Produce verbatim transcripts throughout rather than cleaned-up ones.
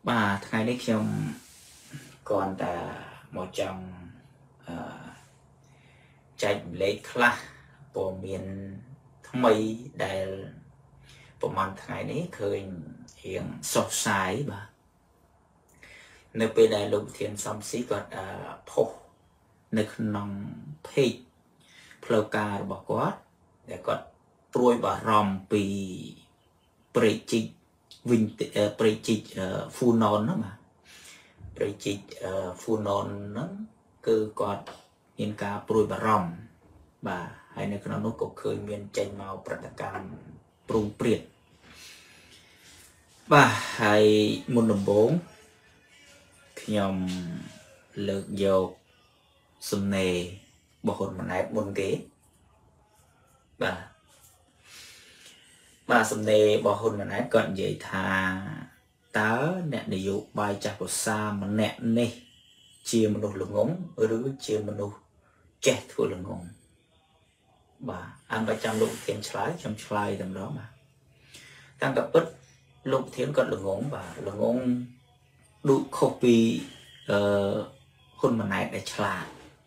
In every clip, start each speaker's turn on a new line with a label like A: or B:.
A: bàថ្ងៃនេះខ្ញុំcònតែមកចង់អឺចែកម្លែកខ្លះព័ត៌មានថ្មីដែលប្រហែលថ្ងៃនេះឃើញរៀងសុខសាយបាទនៅពេលដែលលោកប្រធានសំស៊ីគាត់ផុសនៅក្នុង page ផ្លូវការរបស់គាត់ដែលគាត់ព្រួយបារម្ភពីប្រេជីកវិញប្រេជីក Funan ហ្នឹងបាទប្រេជីក Funan ហ្នឹងគឺគាត់មានការព្រួយបារម្ភបាទហើយនៅក្នុងនោះក៏ឃើញមានចេញមកប្រតិកម្មព្រួងព្រាតបាទហើយមុនដំបូងខ្ញុំលើកយកសំណេររបស់ហ៊ុនម៉ាណែតមុនគេបាទបាទសំណេររបស់ហ៊ុនម៉ាណែតគាត់និយាយថាតើអ្នកនយោបាយចាស់ប្រសាម្នាក់នេះជាមនុស្សល្ងងឬជាមនុស្សចេះធ្វើល្ងងបាទអមប្រចាំលោកប្រធានឆ្លើយខ្ញុំឆ្លើយតែម្ដងបាទតាំងតែពិតលោកប្រធានគាត់ល្ងងបាទល្ងងដូចខុសពីអឺហ៊ុនម៉ាណែតដែលឆ្លាត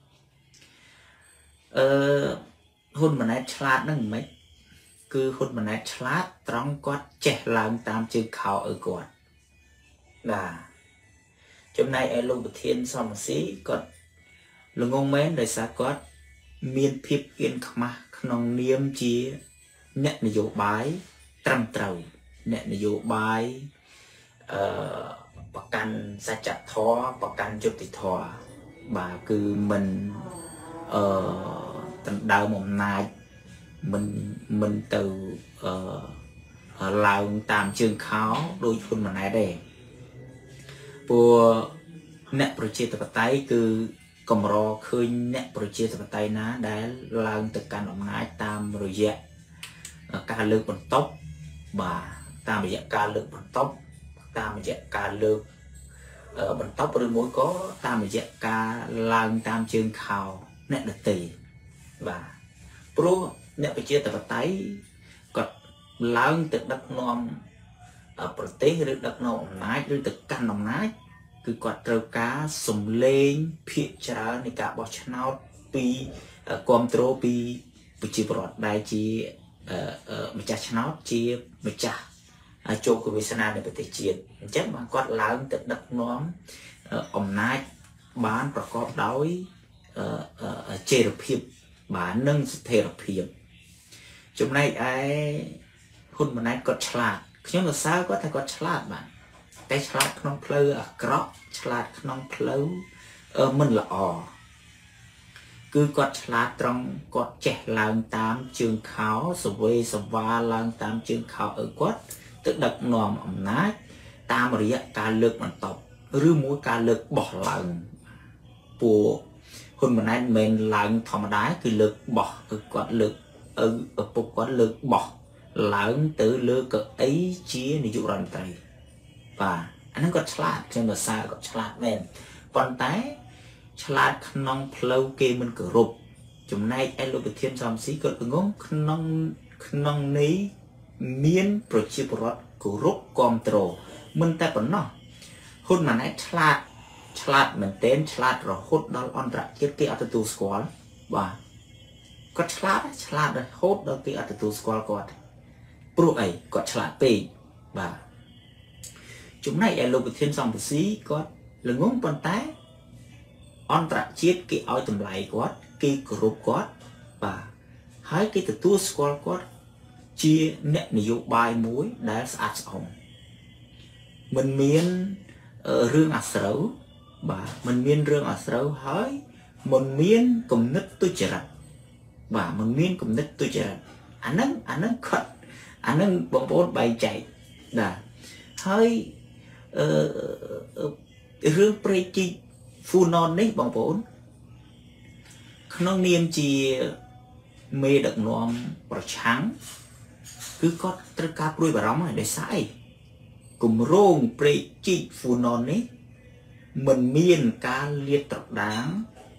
A: អឺហ៊ុនម៉ាណែតឆ្លាតហ្នឹងមិនគឺហ៊ុនម៉ាណែតឆ្លាតត្រង់គាត់ចេះឡើងតាមជើងខោឲ្យគាត់បាទចំណែកឯលោកប្រធានសំស៊ីគាត់ល្ងងមែនដោយសារគាត់មានភាពអៀនខ្មាស់ក្នុងនាមជាអ្នកនយោបាយត្រឹមត្រូវអ្នកនយោបាយអឺប្រកាន់សច្ចធម៌ប្រកាន់យុត្តិធម៌បាទគឺមិនអឺដណ្ដើមអំណាចមិនមិនទៅអឺឡើងតាមជើងខោដោយហ៊ុនម៉ាណែតទេព្រោះអ្នកប្រជាធិបតេយ្យគឺកម្រឃើញអ្នកប្រជាធិបតេយ្យណាដែលឡើងទៅកាន់អំណាចតាមរយៈការលើកបន្ទប់បាទតាមរយៈការលើកបន្ទប់តាមរយៈការលើកបន្ទប់ឬមួយក៏តាមរយៈការឡើងតាមជើងខោអ្នកដទៃបាទព្រោះអ្នកប្រជាធិបតេយ្យគាត់ឡើងទៅដឹកនាំប្រទេសឬដឹកនាំអំណាចឬទៅកាន់អំណាចគឺគាត់ត្រូវការសំលេងភាគច្រើននៃការបោះឆ្នោតពីគ្រប់គ្រងពីប្រជាពលរដ្ឋដែលជាម្ចាស់ឆ្នោតជាម្ចាស់ជោគវាសនានៃប្រទេសជាតិអញ្ចឹងបានគាត់ឡើងទៅដឹកនាំអំណាចបានប្រកបដោយចីរភាពបាទនិងស្ថិរភាពចំណែកឯហ៊ុនម៉ាណែតគាត់ឆ្លាតខ្ញុំសរសើរគាត់ថាគាត់ឆ្លាតបាទតែឆ្លាតក្នុងផ្លូវអាក្រក់ឆ្លាតក្នុងផ្លូវមិនល្អគឺគាត់ឆ្លាតត្រង់គាត់ចេះឡើងតាមជើងខោសវេសវាឡើងតាមជើងខោឲ្យគាត់ទៅដឹកនាំអំណាចតាមរយៈការលើកបន្ទប់ឬមួយការលើកបោះឡើងពួកហ៊ុនម៉ាណែតមិនឡើងធម្មតាគឺលើកបោះគឺគាត់លើកឪពុកគាត់លើកបោះឡើងទៅលើកៅអីជានាយករដ្ឋមន្ត្រីបាទអាហ្នឹងគាត់ឆ្លាតខ្ញុំសរសើរគាត់ឆ្លាតមែនប៉ុន្តែឆ្លាតក្នុងផ្លូវគេមិនគោរពចំណែកឯលោកប្រធានសំស៊ីគាត់ងងក្នុងក្នុងនេះមានប្រជាពលរដ្ឋគោរពគ្រប់គ្រងមិនតែប៉ុណ្ណោះហ៊ុនម៉ាណែតឆ្លាតឆ្លាតមែនទែនឆ្លាតរហូតដល់អន្តរជាតិគេអត់ទទួលស្គាល់បាទគាត់ឆ្លាតឆ្លាតរហូតដល់គេអត់ទទួលស្គាល់គាត់ព្រោះអីគាត់ឆ្លាតពេកបាទចំណែកឯលោកប្រធានសំស៊ីគាត់ល្ងងប៉ុន្តែអន្តរជាតិគេឲ្យតម្លៃគាត់គេគោរពគាត់បាទហើយគេទទួលស្គាល់គាត់ជាអ្នកនយោបាយមួយដែលស្អាតស្អំមិនមានរឿងអាស្រូវបាទមិនមានរឿងអាស្រូវហើយមិនមានគំនិតទុច្ចរិតបាទមិនមានគំនិតទុច្ចរិតអាហ្នឹងអាហ្នឹងខុសអាហ្នឹងបងប្អូនបែងចែកបាទហើយអឺរឿងប្រេជីក Funan នេះបងប្អូនក្នុងនាមជាមេដឹកនាំប្រឆាំងគឺគាត់ត្រូវការព្រួយបារម្ភហើយដោយសារអីគម្រោងប្រេជីក Funan នេះមិនមានការលាតត្រដាង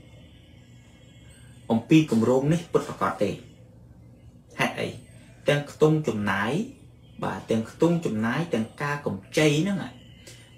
A: អំពីគម្រោងនេះពិតប្រាកដទេហេតុអីទាំងខ្ទង់ចំណាយបាទទាំងខ្ទង់ចំណាយទាំងការកម្ចីហ្នឹង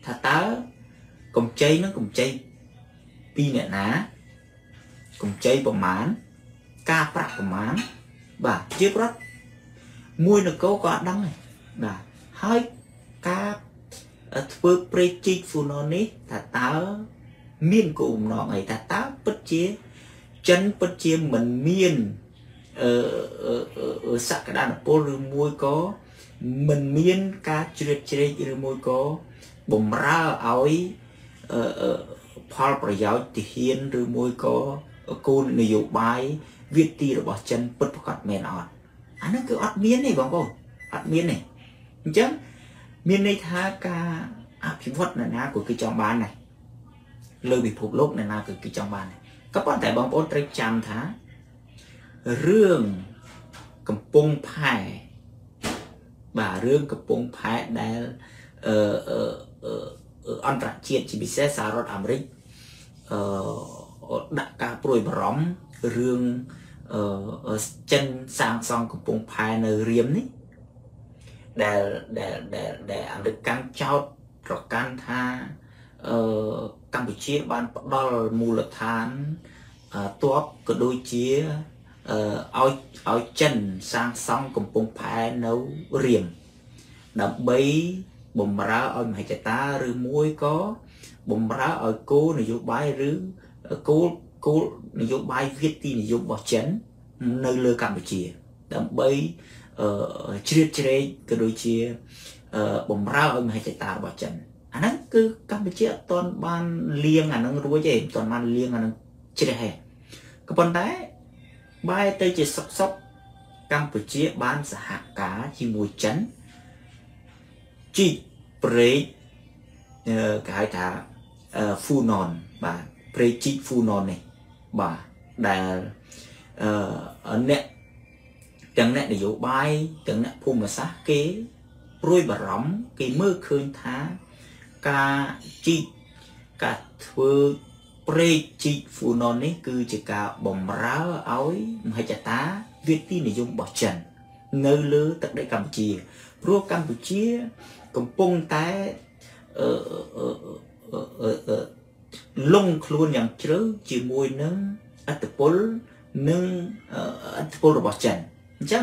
A: ថាតើកម្ចីនឹងកម្ចីពីអ្នកណាកម្ចីប្រមាណការប្រាក់ប្រមាណបាទជាប្រវត្តិមួយនគរក៏អត់ដឹងដែរបាទហើយការធ្វើព្រៃជីកហ្វូណននេះថាតើមានគោលបំណងអីថាតើពិតជាចិនពិតជាមិនមានអឺសក្តានុពលឬមួយក៏មិនមានការជ្រៀតជ្រែកឬមួយក៏បំរើឲ្យផលប្រយោជន៍ទាហានឬមួយក៏គោលនយោបាយវិទីរបស់ចិនពិតប្រាកដមែនអត់អានោះគឺអត់មានទេបងប្អូនអត់មានទេអញ្ចឹងមានន័យថាការអភិវឌ្ឍអ្នកណាក៏គឺចង់បានដែរលើពិភពលោកអ្នកណាក៏គឺចង់បានដែរក៏ប៉ុន្តែបងប្អូនត្រូវចាំថារឿងកំពង់ផែបាទរឿងកំពង់ផែដែលអឺអន្តរជាតិជាពិសេសសហរដ្ឋអាមេរិកអឺដាក់ការព្រួយបារម្ភរឿងអឺចិនសាងសង់កំពង់ផែនៅរៀមនេះដែលដែលដែលដែលអាមេរិកកាន់ចោតប្រកាន់ថាអឺកម្ពុជាបានផ្ដល់មូលដ្ឋានទ័ពក៏ដូចជាអឺឲ្យឲ្យចិនសាងសង់កំពង់ផែនៅរៀមដើម្បីបំរើឲ្យមហិច្ឆតាឬមួយក៏បំរើឲ្យគោលនយោបាយឬគោលគោលនយោបាយវិទីនិយមរបស់ចិននៅលើកម្ពុជាដើម្បីអឺជ្រៀតជ្រែកក៏ដូចជាអឺបំរើឲ្យមហិច្ឆតារបស់ចិនអាហ្នឹងគឺកម្ពុជាអត់ទាន់បានលៀងអាហ្នឹងរួចទេមិនទាន់បានលៀងអាហ្នឹងជ្រះទេក៏ប៉ុន្តែបែរទៅជាសុកសុកកម្ពុជាបានសហការជាមួយចិនជីកព្រែកគេហៅថាហ្វូណនបាទព្រែកជីកហ្វូណននេះបាទដែលអឺអ្នកទាំងអ្នកនយោបាយទាំងអ្នកភូមិសាស្ត្រគេព្រួយបារម្ភគេមើលឃើញថាការជីកការធ្វើព្រែកជីកហ្វូណននេះគឺជាការបំរើឲ្យមហិច្ឆតាវិទីនិយមរបស់ចិននៅលើទឹកដីកម្ពុជាព្រោះកម្ពុជាកំពុងតែអឺអឺលងខ្លួនយ៉ាងជ្រៅជាមួយនឹងអត្តពលនិងអត្តពលរបស់ចិនអញ្ចឹង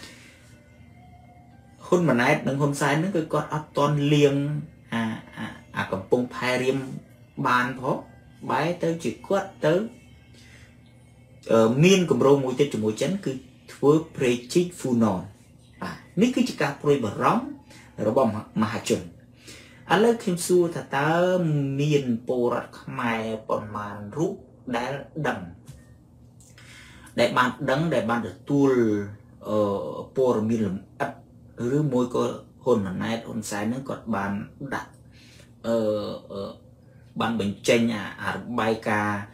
A: ហ៊ុនម៉ាណែតនិងហ៊ុនសែនហ្នឹងគឺគាត់អត់តន់លៀងអាអាកំពង់ផែរៀមបានផងបែរទៅជាគាត់ទៅមានគម្រោងមួយទៀតជាមួយចិនគឺធ្វើព្រែកជីកហ្វូណនបាទនេះគឺជាការព្រួយបារម្ភរបស់មហាជនឥឡូវខ្ញុំសួរថាតើមានពលរដ្ឋខ្មែរប៉ុន្មានរូបដែលដឹងដែលបានដឹងដែលបានទទួលព័ត៌មានលម្អិតឬមួយក៏ហ៊ុនម៉ាណែតហ៊ុនសែនហ្នឹងគាត់បានដាក់អឺបានបញ្ចេញអារបាយការណ៍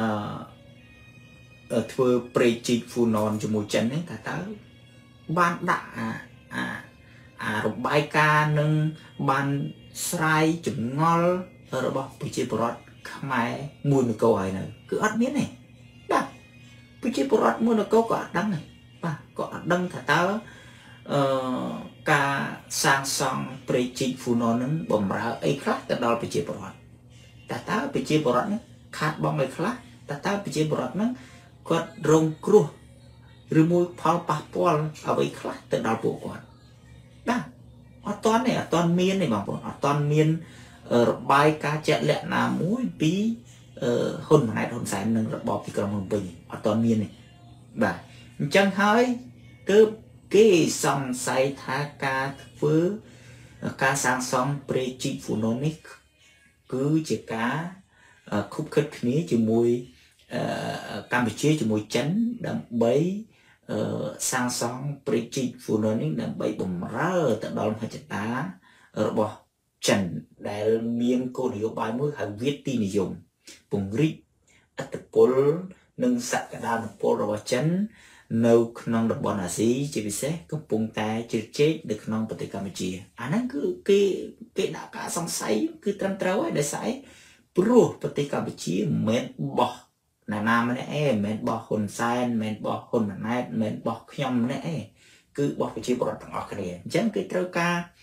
A: អឺធ្វើព្រែកជីកហ្វូណនជាមួយចិនហ្នឹងថាតើបានដាក់អាអាអារបាយការណ៍នឹងបានស្រាយចម្ងល់របស់ប្រជាពលរដ្ឋខ្មែរមួយនគរហើយនៅគឺអត់មានទេបាទប្រជាពលរដ្ឋមួយនគរក៏អត់ដឹងដែរបាទក៏អត់ដឹងថាតើអឺការសាងសង់ព្រែកជីកហ្វូណននឹងបំរើអីខ្លះទៅដល់ប្រជាពលរដ្ឋតើតើប្រជាពលរដ្ឋនេះខាតបង់អីខ្លះតើតើប្រជាពលរដ្ឋហ្នឹងគាត់រងគ្រោះឬមួយផលប៉ះពាល់អ្វីខ្លះទៅដល់ពួកគាត់បាទអត់តន់ទេអត់តន់មានទេបងប្អូនអត់តន់មានរបាយការណ៍ជាក់លាក់ណាមួយពីហ៊ុនម៉ាណែតហ៊ុនសែននិងរបបទីក្រុងភ្នំពេញអត់តន់មានទេបាទអញ្ចឹងហើយទើបគេសង្ស័យថាការធ្វើការសាងសង់ព្រែកជីកហ្វូណននេះគឺជាការខុបខិតគ្នាជាមួយកម្ពុជាជាមួយចិនដើម្បីសាងសង់ព្រែកជីកហ្វូណននេះដើម្បីបំរើទៅដល់មហិច្ឆតារបស់ចិនដែលមានគោលនយោបាយមួយហៅវិទីនិយមពង្រីកឥទ្ធិពលនិងសក្តានុពលរបស់ចិននៅក្នុងតំបន់អាស៊ីជាពិសេសកំពុងតែជ្រៀតជ្រែកនៅក្នុងប្រទេសកម្ពុជាអាហ្នឹងគឺគេគេដាក់ការសង្ស័យគឺត្រឹមត្រូវហើយដោយសារព្រោះប្រទេសកម្ពុជាមិនមែនបោះណាណាម្នាក់ឯងមិនមែនបោះហ៊ុនសែនមិនមែនបោះហ៊ុនម៉ាណែតមិនមែនបោះខ្ញុំម្នាក់ឯងគឺបោះប្រជាពលរដ្ឋទាំងអស់គ្នាអញ្ចឹងគេត្រូវការ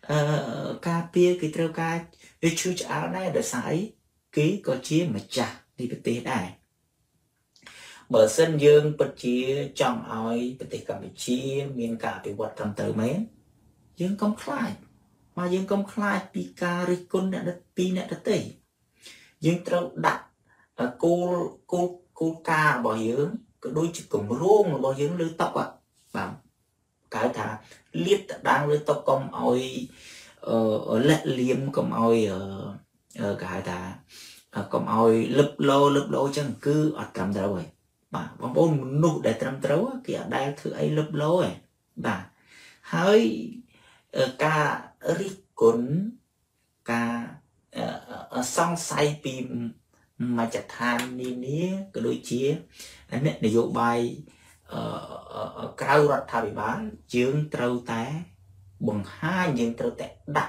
A: ការពារគេត្រូវការវាឈឺឆ្អាលដែរដោយសារអីគេក៏ជាម្ចាស់នៃប្រទេសដែរបើសិនយើងពិតជាចង់ឲ្យប្រទេសកម្ពុជាមានការអភិវឌ្ឍត្រឹមត្រូវមែនយើងកុំខ្លាចមកយើងកុំខ្លាចពីការរិះគន់អ្នកពីអ្នកដទៃយើងត្រូវដាក់គោលគោលគោលការណ៍របស់យើងក៏ដូចជាគម្រោងរបស់យើងលើតុបាទគេថាលាតត្រដាងលើតុកុំឲ្យលាក់លៀមកុំឲ្យគេហៅថាកុំឲ្យលឹបលោលឹបលោអញ្ចឹងគឺអត់ត្រឹមត្រូវទេបាទបងប្អូនមនុស្សដែលត្រឹមត្រូវគេអត់ដែលធ្វើអីលឹបលោទេបាទហើយការរិះគន់ការសង្ស័យពីមជ្ឈដ្ឋាននានាក៏ដូចជាអ្នកនយោបាយក្រៅរដ្ឋាភិបាលយើងត្រូវតែបង្ហាញយើងត្រូវតែដាក់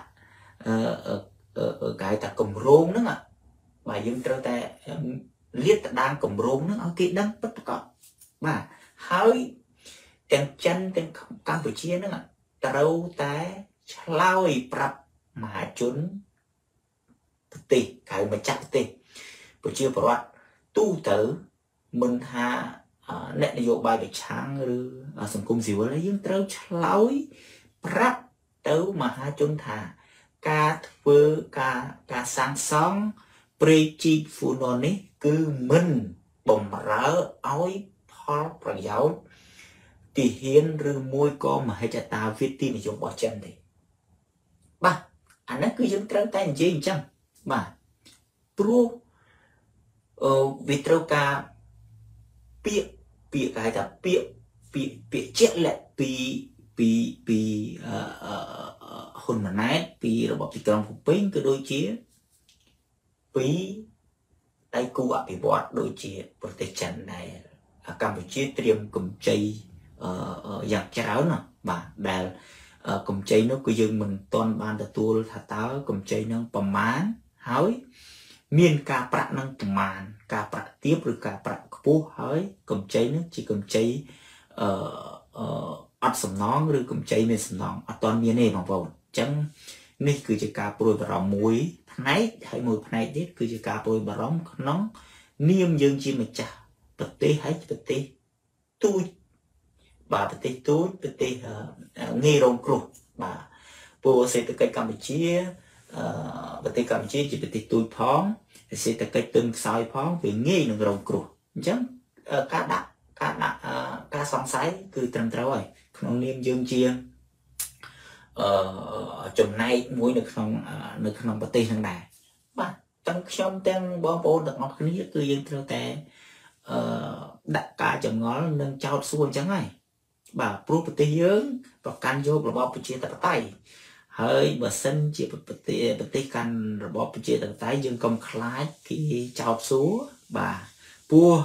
A: គេថាគម្រោងហ្នឹងបាទយើងត្រូវតែលាតត្រដាងគម្រោងហ្នឹងឲ្យគេដឹងពិតប្រាកដបាទហើយទាំងចិនទាំងកម្ពុជាហ្នឹងត្រូវតែឆ្លើយប្រាប់មហាជនប្រទេសក្រៅម្ចាស់ប្រទេសប្រជាពលរដ្ឋទូទៅមិនថាអ្នកនយោបាយប្រឆាំងឬសង្គមស៊ីវិលយើងត្រូវឆ្លើយប្រាប់ទៅមហាជនថាការធ្វើការការសាងសង់ព្រៃជីកហ្វូណននេះគឺមិនបំរើឲ្យផលប្រយោជន៍ទាហានឬមួយក៏មហិច្ឆតាវិទ្យានិយមរបស់ចិនទេបាទអានេះគឺយើងត្រូវតែនិយាយអញ្ចឹងបាទព្រោះអឺវាត្រូវការពាក្យពាក្យគេហៅថាពាក្យពាក្យពាក្យជាក់លាក់ពីពីពីអឺហ៊ុនម៉ាណែតពីរបបទីក្រុងភ្នំពេញក៏ដូចជាពីដៃគូអភិវឌ្ឍដូចជាប្រទេសចិនដែរកម្ពុជាត្រៀមកម្ចីយ៉ាងច្រើនណាបាទដែលកម្ចីនោះគឺយើងមិនទាន់បានទទួលថាតើកម្ចីនឹងប្រមាណហើយមានការប្រាក់នឹងប្រមាណការប្រាក់ទាបឬការប្រាក់ខ្ពស់ហើយកម្ចីនោះជាកម្ចីអឺអត់សំណងឬកម្ចីមានសំណងអត់ទាន់មានទេបងប្អូនអញ្ចឹងនេះគឺជាការព្រួយបារម្ភមួយផ្នែកហើយមួយផ្នែកទៀតគឺជាការព្រួយបារម្ភក្នុងនាមយើងជាម្ចាស់ប្រទេសហើយប្រទេសទូចបាទប្រទេសទូចប្រទេសងាយរងគ្រោះបាទព្រោះសេដ្ឋកិច្ចកម្ពុជាអឺប្រទេសកម្ពុជាជាប្រទេសទូចផងសេដ្ឋកិច្ចទន់ខ្សោយផងវាងាយនឹងរងគ្រោះអញ្ចឹងការដាក់ការដាក់ការសង្ស័យគឺត្រឹមត្រូវហើយក្នុងនាមយើងជាអឺចំណែកមួយនៅក្នុងនៅក្នុងប្រទេសហ្នឹងដែរបាទទាំងខ្ញុំទាំងបងប្អូនទាំងអស់គ្នាគឺយើងត្រូវតែអឺដាក់ការចម្ងល់និងចោទសួរអញ្ចឹងហើយបាទព្រោះប្រទេសយើងប្រកាន់យករបបប្រជាធិបតេយ្យហើយបើសិនជាប្រទេសប្រទេសកាន់របបប្រជាធិបតេយ្យយើងកុំខ្លាចគេចោទសួរបាទព្រោះ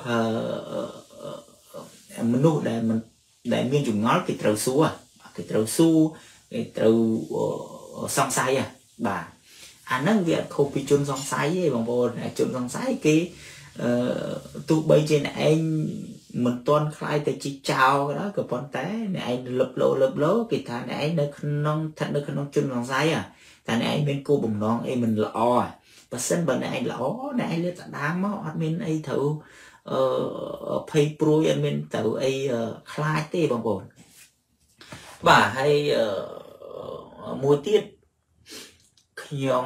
A: មនុស្សដែលមិនដែលមានចម្ងល់គេត្រូវសួរគេត្រូវសួរគេត្រូវសង្ស័យបាទអាហ្នឹងវាអត់ខុសពីជនសង្ស័យទេបងប្អូនជនសង្ស័យគេអឺទោះបីជាអ្នកឯងមិនទាន់ខ្លាយទៅជាចោលក៏ដោយក៏ប៉ុន្តែអ្នកឯងលឹបលោលឹបលោគេថាអ្នកឯងនៅក្នុងស្ថិតនៅក្នុងជនសង្ស័យតែអ្នកឯងមានគោលបំណងអីមិនល្អបើសិនបើអ្នកឯងល្អអ្នកឯងលើកដណ្ដើមមកអត់មានអីត្រូវអឺភ័យព្រួយអត់មានត្រូវអីខ្លាចទេបងប្អូនបាទហើយមួយទៀតខ្ញុំ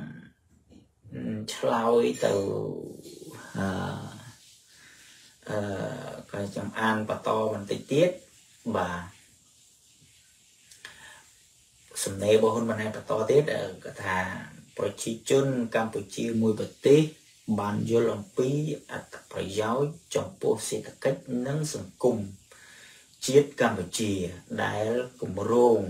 A: ឆ្លើយទៅអឺអឺក៏ចាំអានបន្តបន្តិចទៀតបាទសំណេររបស់ហ៊ុនម៉ាណែតបន្តទៀតគាត់ថាប្រជាជនកម្ពុជាមួយប្រទេសបានយល់អំពីអត្ថប្រយោជន៍ចំពោះសេដ្ឋកិច្ចនិងសង្គមជាតិកម្ពុជាដែលគម្រោង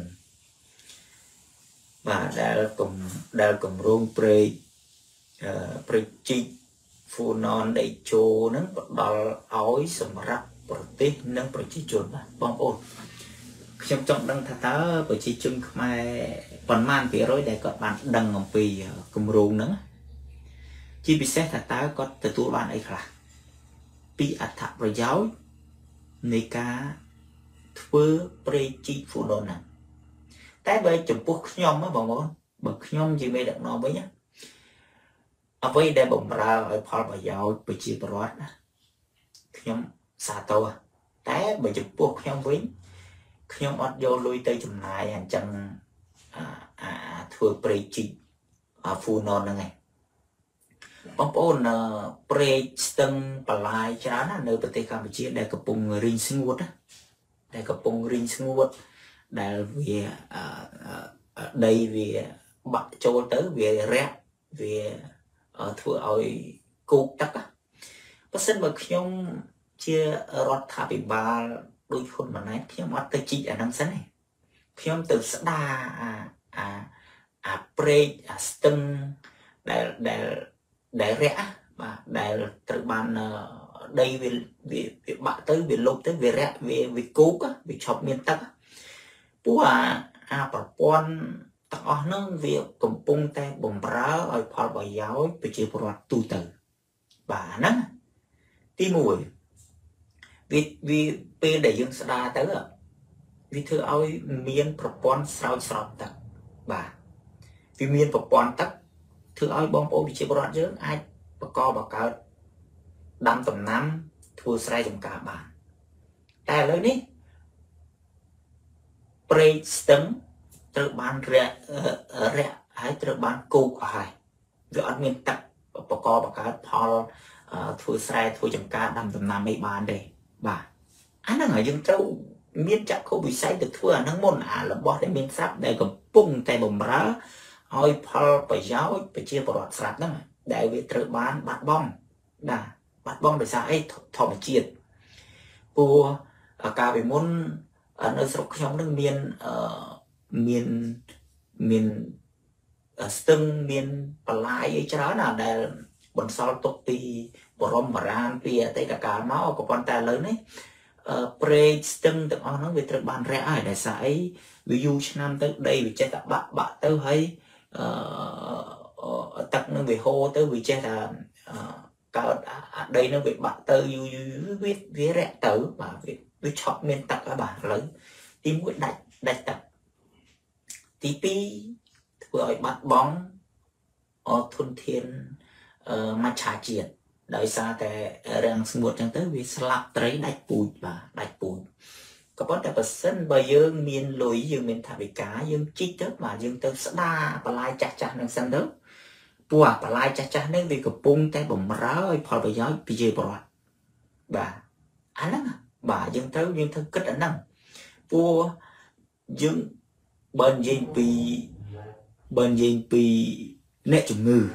A: បាទដែលគំដែលគម្រោងព្រែកអឺព្រែកជីកហ្វូណនដេជោនឹងផ្ដល់ឲ្យសម្រាប់ប្រទេសនិងប្រជាជនបាទបងប្អូនខ្ញុំចង់ដឹងថាតើប្រជាជនខ្មែរប៉ុន្មានភាគរយដែលគាត់បានដឹងអំពីគម្រោងហ្នឹងជាពិសេសថាតើគាត់ទទួលបានអីខ្លះពីអត្ថប្រយោជន៍នៃការធ្វើព្រែកជីកហ្វូណនហ្នឹងតែបើចំពោះខ្ញុំបងប្អូនបើខ្ញុំជាមេដឹកនាំវិញអ្វីដែលបំរើឲ្យផលប្រយោជន៍ប្រជាពលរដ្ឋខ្ញុំសាទរតែបើចំពោះខ្ញុំវិញខ្ញុំអត់យកលុយទៅចំណាយអញ្ចឹងអាធ្វើព្រៃជីកហ្វូណនហ្នឹងឯងបងប្អូនព្រៃស្ទឹងបន្លាយច្រើនណានៅប្រទេសកម្ពុជាដែលកំពុងរីងស្ងួតដែលកំពុងរីងស្ងួតដែលវាដីវាបាក់ចូលទៅវារាក់វាធ្វើឲ្យគោកទឹកបើសិនបើខ្ញុំជារដ្ឋាភិបាលដូចហ៊ុនម៉ាណែតខ្ញុំអត់ទៅជីកអាហ្នឹងសិនទេខ្ញុំទៅស្ដារអាអាអាព្រែកអាស្ទឹងដែលដែលដែលរាក់បាទដែលត្រូវបានដីវាវាបាក់ទៅវាលុបទៅវារាក់វាវាគោកវាឈប់មានទឹកព្រោះអាអាប្រព័ន្ធទាំងអស់ហ្នឹងវាកំពុងតែបំរើឲ្យផលប្រយោជន៍ប្រជាពលរដ្ឋទូទៅបាទហ្នឹងទីមួយវាវាពេលដែលយើងស្ដារទៅវាធ្វើឲ្យមានប្រព័ន្ធស្រោចស្រពទឹកបាទវាមានប្រព័ន្ធទឹកធ្វើឲ្យបងប្អូនប្រជាពលរដ្ឋយើងអាចបកបកើតដាំដំណាំធ្វើស្រែចម្ការបានតែឥឡូវនេះព្រៃស្ទឹងត្រូវបានរាក់រាក់ហើយត្រូវបានគោកអស់ហើយវាអត់មានទឹកបកបកើតផលធ្វើស្រែធ្វើចម្ការដាំដំណាំអីបានទេបាទអាហ្នឹងហើយយើងត្រូវមានចក្ខុវិស័យទៅធ្វើអាហ្នឹងមុនអារបស់ដែលមានស្រាប់ដែលកំពុងតែបំរើឲ្យផលប្រយោជន៍ប្រជាពលរដ្ឋស្រាប់ហ្នឹងដែលវាត្រូវបានបាត់បង់បាទបាត់បង់ដោយសារអីធម្មជាតិព្រោះកាលពីមុននៅស្រុកខ្ញុំនឹងមានមានមានស្ទឹងមានបន្លាយអីច្រើនណាដែលបន្សល់ទុកពីបរមបុរាណពីអតីតកាលមកក៏ប៉ុន្តែឥឡូវនេះព្រែកស្ទឹងទាំងអស់ហ្នឹងវាត្រូវបានរាក់ហើយដោយសារអីវាយូរឆ្នាំទៅដីវាចេះតែបាក់បាក់ទៅហើយអឺទឹកនឹងវាហូរទៅវាចេះតែកើតអាដីនឹងវាបាក់ទៅយូរយូរវាវារាក់ទៅបាទវាវាឈប់មានទឹកហើយបាទឥឡូវទីមួយដាច់ដាច់ទឹកទីពីរធ្វើឲ្យបាត់បង់អធនធានមច្ឆជាតិដោយសារតែរាំងស្ងួតចឹងទៅវាស្លាប់ត្រីដាច់ពូជបាទដាច់ពូជក៏ប៉ុន្តែបើសិនបើយើងមានលុយយើងមានថវិកាយើងជីកទៅបាទយើងទៅស្ដារបន្លាយចាស់ចាស់នឹងសិនទៅព្រោះបន្លាយចាស់ចាស់នេះវាកំពុងតែបំរើឲ្យផលប្រយោជន៍ប្រជាពលរដ្ឋបាទអាហ្នឹងបាទយើងត្រូវយើងត្រូវគិតអាហ្នឹងព្រោះយើងបើនិយាយពីបើនិយាយពីអ្នកជំងឺ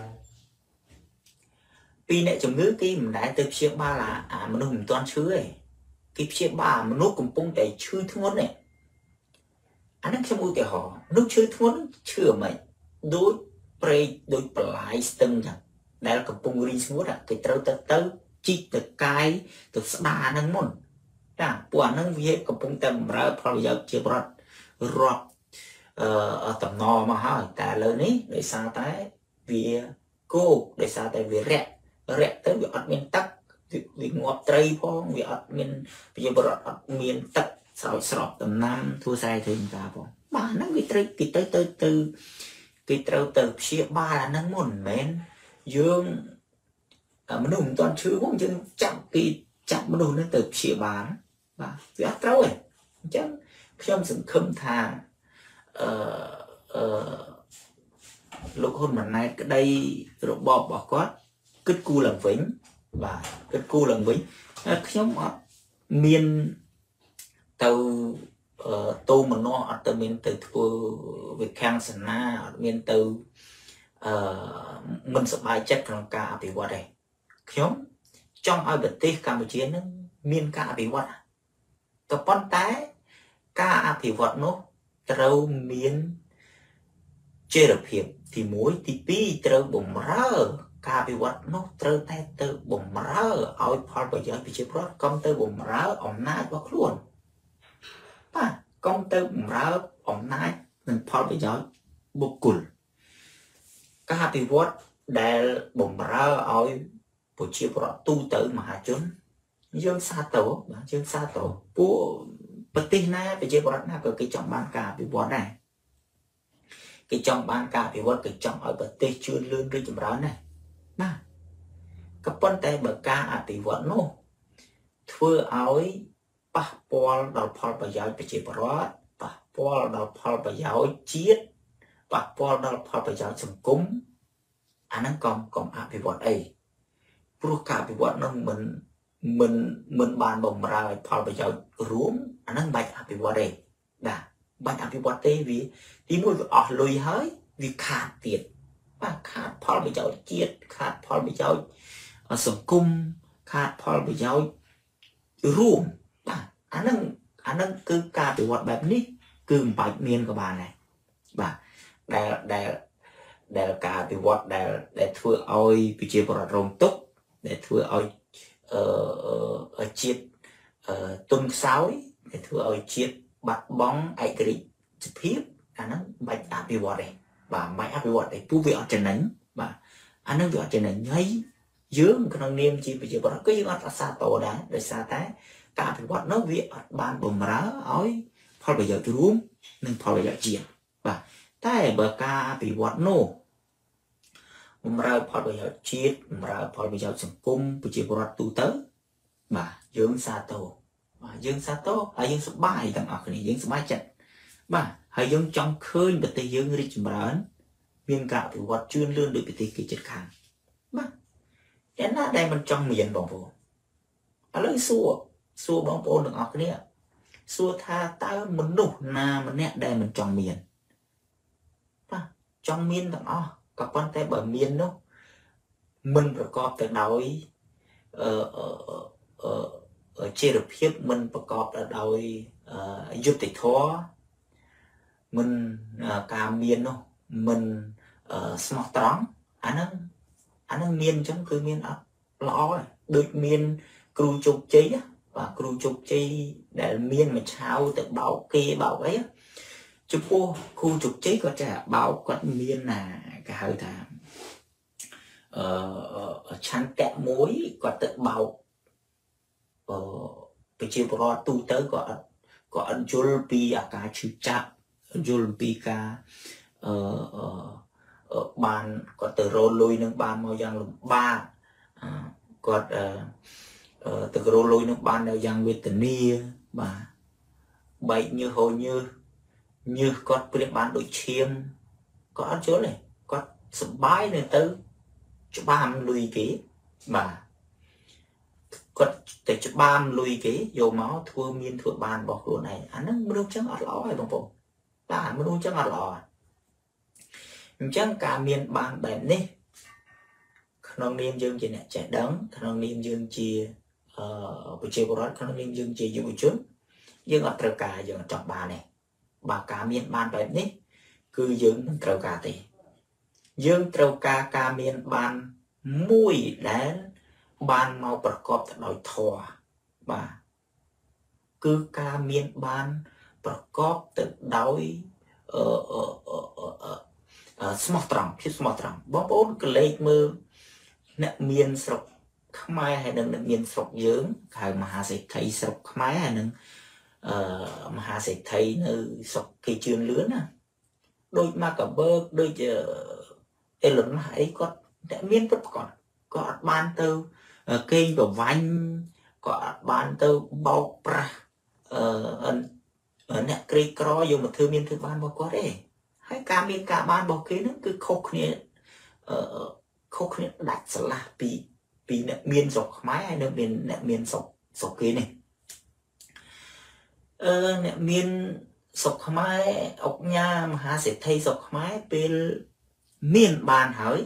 A: ពីអ្នកជំងឺគេមិនដែលទៅព្យាបាលអាមនុស្សមិនទាន់ឈឺទេគេព្យាបាលមនុស្សកំពុងតែឈឺធ្ងន់ទេអាហ្នឹងខ្ញុំឧទាហរណ៍មនុស្សឈឺធ្ងន់ឈឺមិនដូចព្រែកដូចបន្លាយស្ទឹងចឹងដែលកំពុងរីងស្ងួតគេត្រូវទៅទៅជីកទៅកាយទៅស្ដារហ្នឹងមុនចាពួកអាហ្នឹងវាកំពុងតែបម្រើផលប្រយោជន៍ជារដ្ឋរាប់អឺតំណមកហើយតែឥឡូវនេះដោយសារតែវាគោកដោយសារតែវារាក់រាក់ទៅវាអត់មានទឹកវាងាប់ត្រីផងវាអត់មានប្រជាពលរដ្ឋអត់មានទឹកស្រោចស្រពដំណាំធ្វើស្រែធ្វើចម្ការផងបាទហ្នឹងវាត្រូវគេទៅទៅទៅគេត្រូវទៅព្យាបាលអាហ្នឹងមុនមិនមែនយើងមនុស្សមិនទាន់ឈឺផងយើងចាប់គេចាប់មនុស្សហ្នឹងទៅព្យាបាលបាទវាអត់ត្រូវទេអញ្ចឹងខ្ញុំសង្ឃឹមថាអឺអឺលោកហ៊ុនម៉ាណែតក្តីរបបរបស់គាត់គិតគូរឡើងវិញបាទគិតគូរឡើងវិញខ្ញុំអត់មានទៅតូមនោអត់ទៅមានទៅធ្វើវិខាំងសនាអត់មានទៅអឺមិនសប្បាយចិត្តក្នុងការអភិវឌ្ឍទេខ្ញុំចង់ឲ្យប្រទេសកម្ពុជានឹងមានការអភិវឌ្ឍក៏ប៉ុន្តែការអភិវឌ្ឍនោះត្រូវមានចីរភាពទីមួយទីពីរត្រូវបំរើការអភិវឌ្ឍនោះត្រូវតែទៅបំរើឲ្យផលប្រយោជន៍ប្រជាពលរដ្ឋកុំទៅបំរើអំណាចរបស់ខ្លួនបាទកុំទៅបំរើអំណាចនិងផលប្រយោជន៍បុគ្គលការអភិវឌ្ឍដែលបំរើឲ្យប្រជាពលរដ្ឋទូទៅមហាជនយើងសាទរបាទយើងសាទរពួកប្រទេសណាប្រជាពលរដ្ឋណាក៏គេចង់បានការអភិវឌ្ឍដែរ cái trong ban cả thì vật cái trong ở bờ tây chưa lươn cái chấm rán này mà các vấn đề bờ ca thì vật nó thưa áo pa pol đào pol bây giờ bị chế bớt pa pol đào pol bây giờ chiết pa pol đào pol bây giờ sùng cúng anh đang còn còn áp thì vật ấy pro cả thì vật nó mình mình mình bàn bồng ra pol bây giờ rúm anh đang bạch áp thì vật ấy đã bạch áp thì vật ấy vì thì mỗi ở lùi hơi vìขาด tiền vàขาด pol bây giờ chiếtขาด pol bây giờ sùng cungขาด pol bây giờ rúm anh đang anh đang cứ cả bị vậtแบบนี้cứ bạch miên của bà này bà để để để cả bị vật để để thưa oi bị chia bớt rồng túc để thưa oi ở chiết tuần sáu để thưa oi chiết bạch bóng ai cái chụp hiếp anh đang bạch áp bị vật này bà máy áp bị vật này phù vị ở trên nánh bà anh đang vị ở trên nánh thấy dưới cái năng niệm chỉ bị chia bớt cái gì ở xa tổ đã để xa té cả thì vật nó việc ban bầm rá ói phật bây giờ rúm nên phật bây giờ chuyện và tại bờ ca bị vật nô bầm rá phật bây giờ chết bầm rá phật bây giờ sừng cung bị chỉ vật tu tới mà dương sa tô và dương sa tô hay dương sập bài thằng ở này dương sập bài chặt mà hay dương trong khơi bờ tây dương đi chìm rán miền cả thì vật chuyên lươn được bị tây kỳ chết khang mà cái nó đây mình trong miền bồng bồ ở lấy xua xua bóng bóng được ở cái này xua tha ta mình đủ na mình nè đây mình tròn miền trong miền thằng o các con tay bờ miền đó mình phải có cái đói ở ở ở trên được hiệp mình phải có là đói giúp tịch thoa mình cả miền đó mình smart trắng anh đang anh đang miền trong cứ miền ở lõ được miền cừu trục chế và cừu trục chế để miên mà trao tự bảo kia bảo ấy chụp cô khu trục chế có trả bảo quận miên là cái hơi thà ở chăn kẹt mối có tự bảo ở cái chiều pro tu tới có có anh Julpi à cả chữ chạm Julpi cả ở bàn có từ rô lui nâng bàn màu giang lùm ba có từ rô lui nâng bàn màu giang về tình nia mà bệnh như hồi như như có biết bán đội chiêm có ăn chỗ này có sự bái này tới chỗ bam lùi kế mà có để chỗ bam lùi kế dầu máu thua miên thua bàn bỏ cửa này anh nó đâu chẳng ở lõ hay bằng bộ ta mới đâu chẳng ở lõ chẳng cả miền bàn bèn đi khăn niêm dương chỉ nè trẻ đắng khăn niêm dương chia buổi chiều đó khăn niêm dương chia dù buổi trước dương ở trâu cà dương ở trong bà này bà cả miền bàn bèn đi cứ dương trâu cà thì dương trâu cà cả miền bàn mùi đến bàn màu bật cọp thật đòi thò bà cứ cả miền bàn bật cọp thật đói ở ở ở ở smart trăng chứ smart trăng bóng bốn cái lấy mơ nè miền sọc khmai hay đừng nè miền sọc dưỡng hay mà hà sẽ thấy sọc khmai hay đừng mà hà sẽ thấy nơi sọc cây chuyên lứa nè đôi mà cả bơ đôi giờ cái lớn hãy có nè miền vẫn còn có ban từ cây và vanh có ban từ bao pra ở nè cây cỏ dùng một thứ miền thứ ban bao quá đấy hay cả miền cả ban bao kia nó cứ khóc nè khóc nè đặt là bị bị nè miền sọc máy hay nè miền nè miền sọc sọc kia này nè miền sọc máy ốc nha mà ha sẽ thay sọc máy bên miền bàn hỏi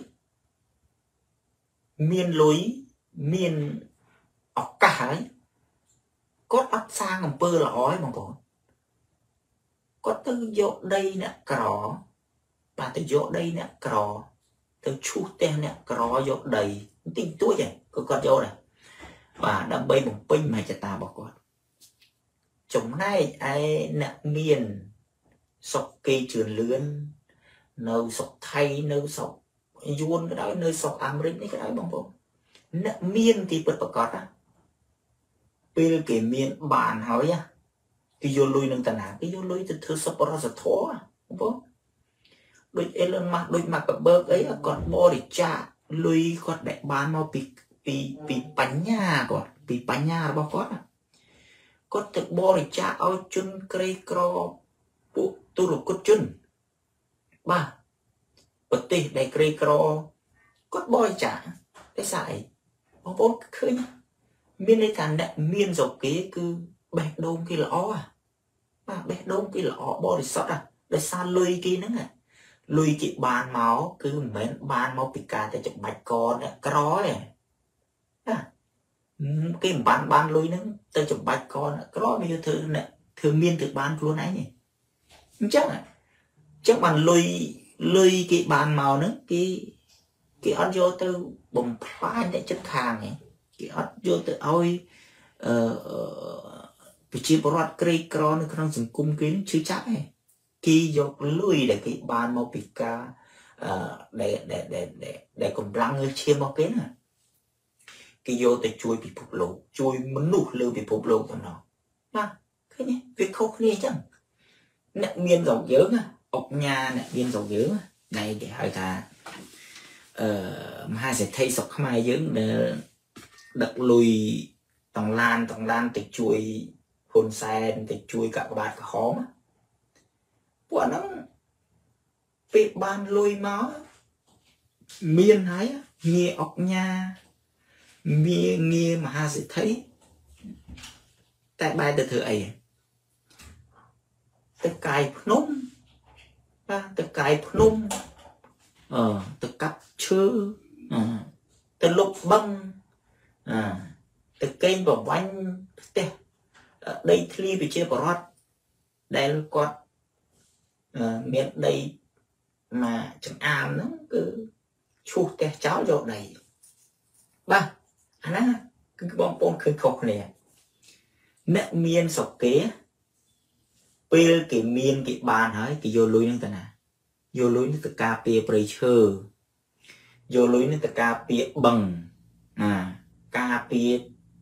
A: miền lối miền ốc cả ấy có bắt sang làm bơ là ói mà còn có từ chỗ đây nè cỏ và từ chỗ đây nè cỏ từ chút tên nè cỏ chỗ đầy tinh túi vậy có con chỗ này và đâm bay một pin mà cho ta bỏ con chúng này ai nè miền sọc cây trường lươn nơi sọc thay nơi sọc yuan cái đó nơi sọc Americ cái đó bằng bộ nè miền thì bật bật cọt á bây cái miền bàn hỏi á cái vô lui nâng tận nào cái vô lui từ thứ sắp ra rất thô à không đôi Elon Musk đôi mặt cặp bơ ấy còn bò để trả lùi còn đại bán mau bị bị bị bánh nhà còn bị bánh nhà bao con à có thực bò để trả ao chân cây cro bộ tu lục cốt chân ba bật tì đầy cây cro có bò để trả cái sải bò bò khơi miên đây thằng đại miên dọc kế cứ bẹt đông kia là ó à ba bẹt đông kia là ó bò để sót à để xa lùi kia nữa à lùi chị bàn máu cứ mến bàn máu bị cả để chụp bạch con nè có này à, cái bàn bàn lùi nó tới chụp bạch con có bây giờ thử nè thường miên từ bàn luôn ấy nhỉ chắc à chắc bàn lùi lùi cái bàn màu nữa cái cái ăn vô từ bồng phai để chất hàng này cái ăn vô từ ôi bị chia bớt cây con nó không dùng cung kính chứ chắc này khi dọc lùi để cái bàn mau bị cả để để để để để cùng lăng người chia mau kiến à cái vô để chui bị phục lộ chui muốn nụ lưu bị phục lộ của nó mà cái này việc không này chẳng nè miên dầu dớ à ốc nhà nè miên dầu dớ này để hỏi ta mà hai sẽ thay sọc mai dớ để đặt lùi tòng lan tòng lan để chui hồn sen để chui cả các bạn cả khó mà bọn nó việc bàn lùi máu miên hái nghe ốc nha nghe nghe mà ha sẽ thấy tại bài từ thử ấy từ cài phun từ cài phun ờ từ cặp chư từ lục băng từ kênh vào bánh đây thi bị chia vào rót đây con miền đây mà chẳng am nó cứ chu té cháo vô này ba anh á cứ bom bom khơi khóc này nè miền sọc kế pê cái miền cái bàn hỏi cái vô lối nữa nè vô lối nữa từ cà phê pressure vô lối nữa từ cà phê bằng à cà phê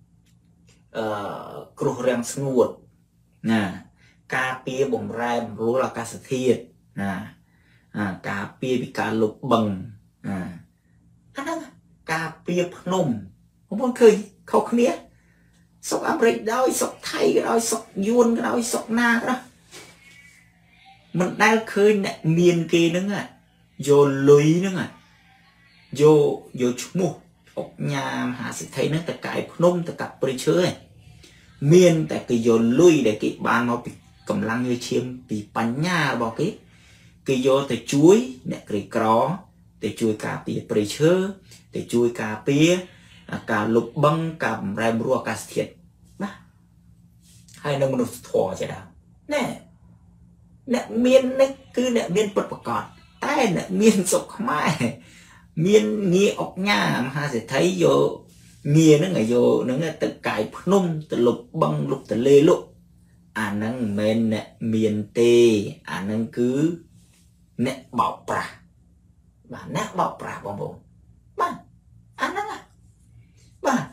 A: cừu răng snuột nè cà phê bồng ram rú là cà sệt thiệt à cà phê bị cà lục bằng à cà phê phnom không muốn khơi khóc nghĩa sọc Americ đôi sọc Thái cái đôi sọc Yun cái đôi sọc Na đó mình đang khơi nè miền kia nữa à vô lưới nữa à vô vô chung một ốc nhà mà sẽ thấy nó tất cả phnom tất cả pressure miền tại cái vô lưới để cái bàn nó bị cầm lăng như chiêm bị bắn nhà bỏ cái cái vô để chuối nè cái cỏ để chuối cà phê pressure để chuối cà phê cả lục băng cả ram rùa cả thiệt hay là một thò chứ nào nè nè miên nè cứ nè miên bật bật còn tay nè miên sọc mai miên nghe ốc nhà mà ha sẽ thấy vô nghe nó ngày vô nó nghe từ cài phun từ lục băng lục từ lê lục à năng men nè miền tê à năng cứ nè bảo pra và nè bảo pra bông bông mà anh năng à mà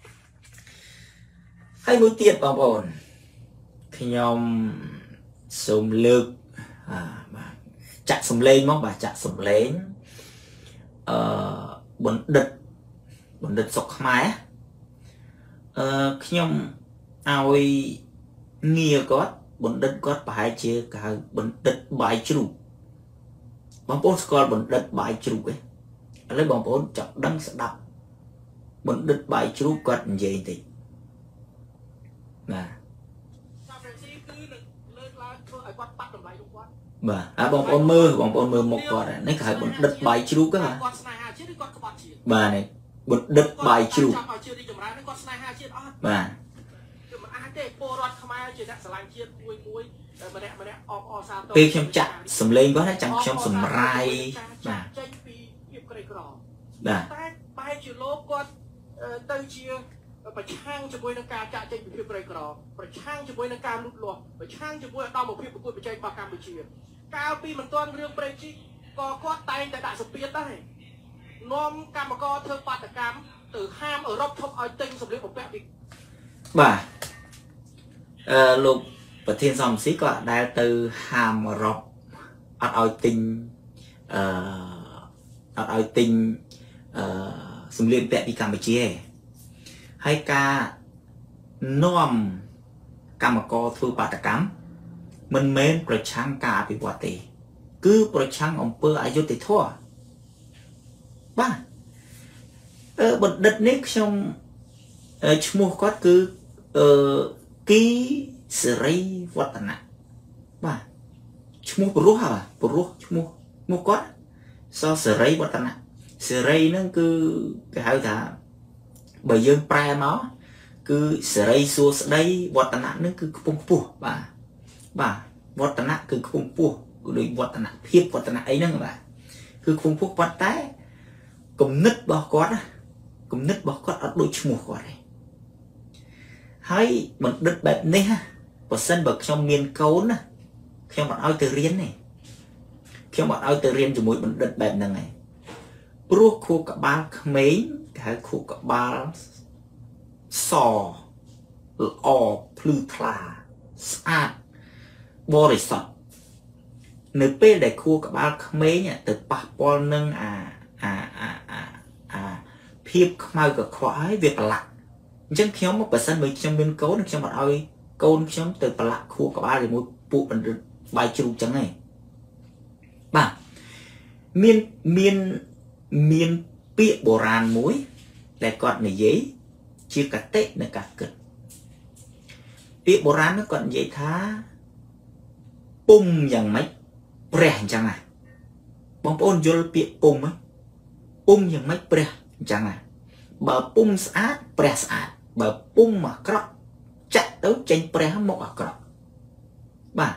A: hay buổi tiệc bảo bồn khi nhom sum lực à mà chặt sum lên mong bà chặt sum lên ờ bồn đứt bồn đứt sọc máy ờ khi nhom ao nghe có bồn đứt có bài chia cả bồn đứt bài chữ bóng bóng score bồn đứt bài chữ ấy lấy bóng bóng chọc đăng sẽ đọc bồn đứt bài chữ có gì thì mà bà à bóng bóng mơ bóng bóng mơ một quả này nó phải bồn đứt bài chữ cái mà bà này bồn đứt bài chữ bà vì trong chặt sầm lên có thể chẳng trong sầm rai bà bàประช่างจะบวยนักการจ่าใจเป็นเพื่อประกอบประช่างจะบวยนักการลุดหลวงประช่างจะบวยดอมของเพื่อประกวดประจัยปากการไปเชียร์ก้าวปีมันต้นเรื่องเปรจิก็ก็ไตแต่ด่าสเปียได้น้อมกรรมกรเธอปาตกรรมตือห้ามเออรบทบเอาติงสำเร็จของแป๊บอีกบ่าเออลูกประเทศสมศรีก็ได้ตือห้ามรบเอาเอาติงអត់ឲ្យទិញអឺសម្លៀកពាក់ពីកម្ពុជាហើយការនាំកម្មករធ្វើបាតកម្មមិនមែនប្រឆាំងការអភិវឌ្ឍទេគឺប្រឆាំងអំពើអយុត្តិធម៌បាទអឺបណ្ឌិតនេះខ្ញុំឈ្មោះគាត់គឺអឺគីសេរីវឌ្ឍនៈបាទឈ្មោះព្រោះហ่าព្រោះឈ្មោះឈ្មោះគាត់សសេរីវឌ្ឍនៈសេរីហ្នឹងគឺគេហៅថាបើយើងប្រែមកគឺសេរីសួស្ដីវឌ្ឍនៈហ្នឹងគឺខ្ពង់ខ្ពស់បាទបាទវឌ្ឍនៈគឺខ្ពង់ខ្ពស់គឺដូចវឌ្ឍនភាពវឌ្ឍនៈអីហ្នឹងបាទគឺខ្ពង់ខ្ពស់ប៉ុន្តែគំនិតរបស់គាត់គំនិតរបស់គាត់អត់ដូចឈ្មោះគាត់ទេហើយបណ្ឌិតបែបនេះបើសិនបើខ្ញុំមានកូនណាខ្ញុំអត់ឲ្យទៅរៀនទេខ្ញុំអត់ឲ្យទៅរៀនជាមួយបណ្ឌិតបែបហ្នឹងឯងព្រោះខួរក្បាលក្មេងគេហៅខួរក្បាលសល្អភ្លឺថ្លាស្អាតបរិសុទ្ធនៅពេលដែលខួរក្បាលក្មេងទៅប៉ះពាល់នឹងអាអាអាអាអាភាពខ្មៅកខ្វក់ហើយវាប្រឡាក់អញ្ចឹងខ្ញុំបើសិនបើខ្ញុំមានកូនខ្ញុំអត់ឲ្យកូនខ្ញុំទៅប្រឡាក់ខួរក្បាលជាមួយពួកបណ្ឌិតបាយជ្រូកចឹងឯងបាទមានមានមានពាក្យបុរាណមួយដែលគាត់និយាយជាកតិនៃការគិតពាក្យបុរាណនោះគាត់និយាយថាពុំយ៉ាងម៉េចព្រះអញ្ចឹងណាបងប្អូនយល់ពាក្យពុំហ៎ពុំយ៉ាងម៉េចព្រះអញ្ចឹងណាបើពុំស្អាតព្រះស្អាតបើពុំអាក្រក់ចាក់ទៅចេញព្រះមកអាក្រក់បាទ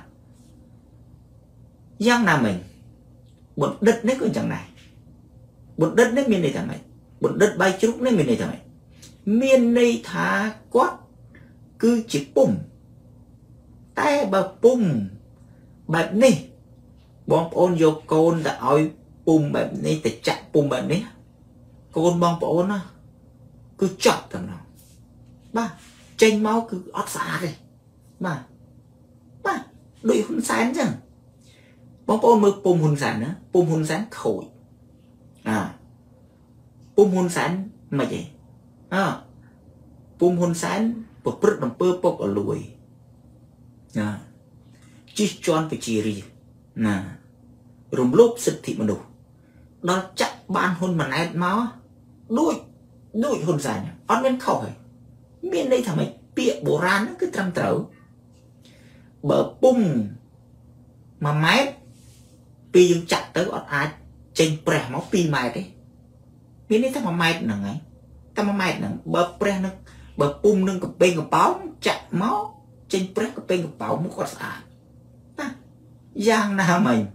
A: យ៉ាងណាមិញបណ្ឌិតនេះក៏យ៉ាងដែរបណ្ឌិតនេះមានន័យថាម៉េចបណ្ឌិតបាយជ្រូកនេះមានន័យថាម៉េចមានន័យថាគាត់គឺជាពុំតែបើពុំបែបនេះបងប្អូនយកកូនទៅឲ្យពុំបែបនេះទៅចាក់ពុំបែបនេះកូនបងប្អូនណាគឺចប់តែម្ដងបាទចេញមកគឺអត់ស្អាតទេបាទបាទដូចហ៊ុនសែនអញ្ចឹងបងប្អូនមើលពុំហ៊ុនសែនណាពុំហ៊ុនសែនខូចអាពុំហ៊ុនសែនមិនទេអើពុំហ៊ុនសែនប្រព្រឹត្តអំពើពុករលួយណាជិះជាន់ប្រជារាស្ត្រណារំលោភសិទ្ធិមនុស្សដល់ចាក់បានហ៊ុនម៉ាណែតមកដូចដូចហ៊ុនសែនអត់មានខុសទេមានន័យថាម៉េចពាក្យបុរាណហ្នឹងគឺត្រឹមត្រូវបើពុំមួយម៉ែត្រពីយើងចាក់ទៅអត់អាចចេញព្រះមកពីរម៉ែត្រទេមានន័យថាមួយម៉ែត្រហ្នឹងហើយតែមួយម៉ែត្រហ្នឹងបើព្រះនឹងបើពុំនឹងកពេងកប៉ោងចាក់មកចេញព្រះកពេងកប៉ោងមកគាត់ស្អាតណាយ៉ាងណាមិញ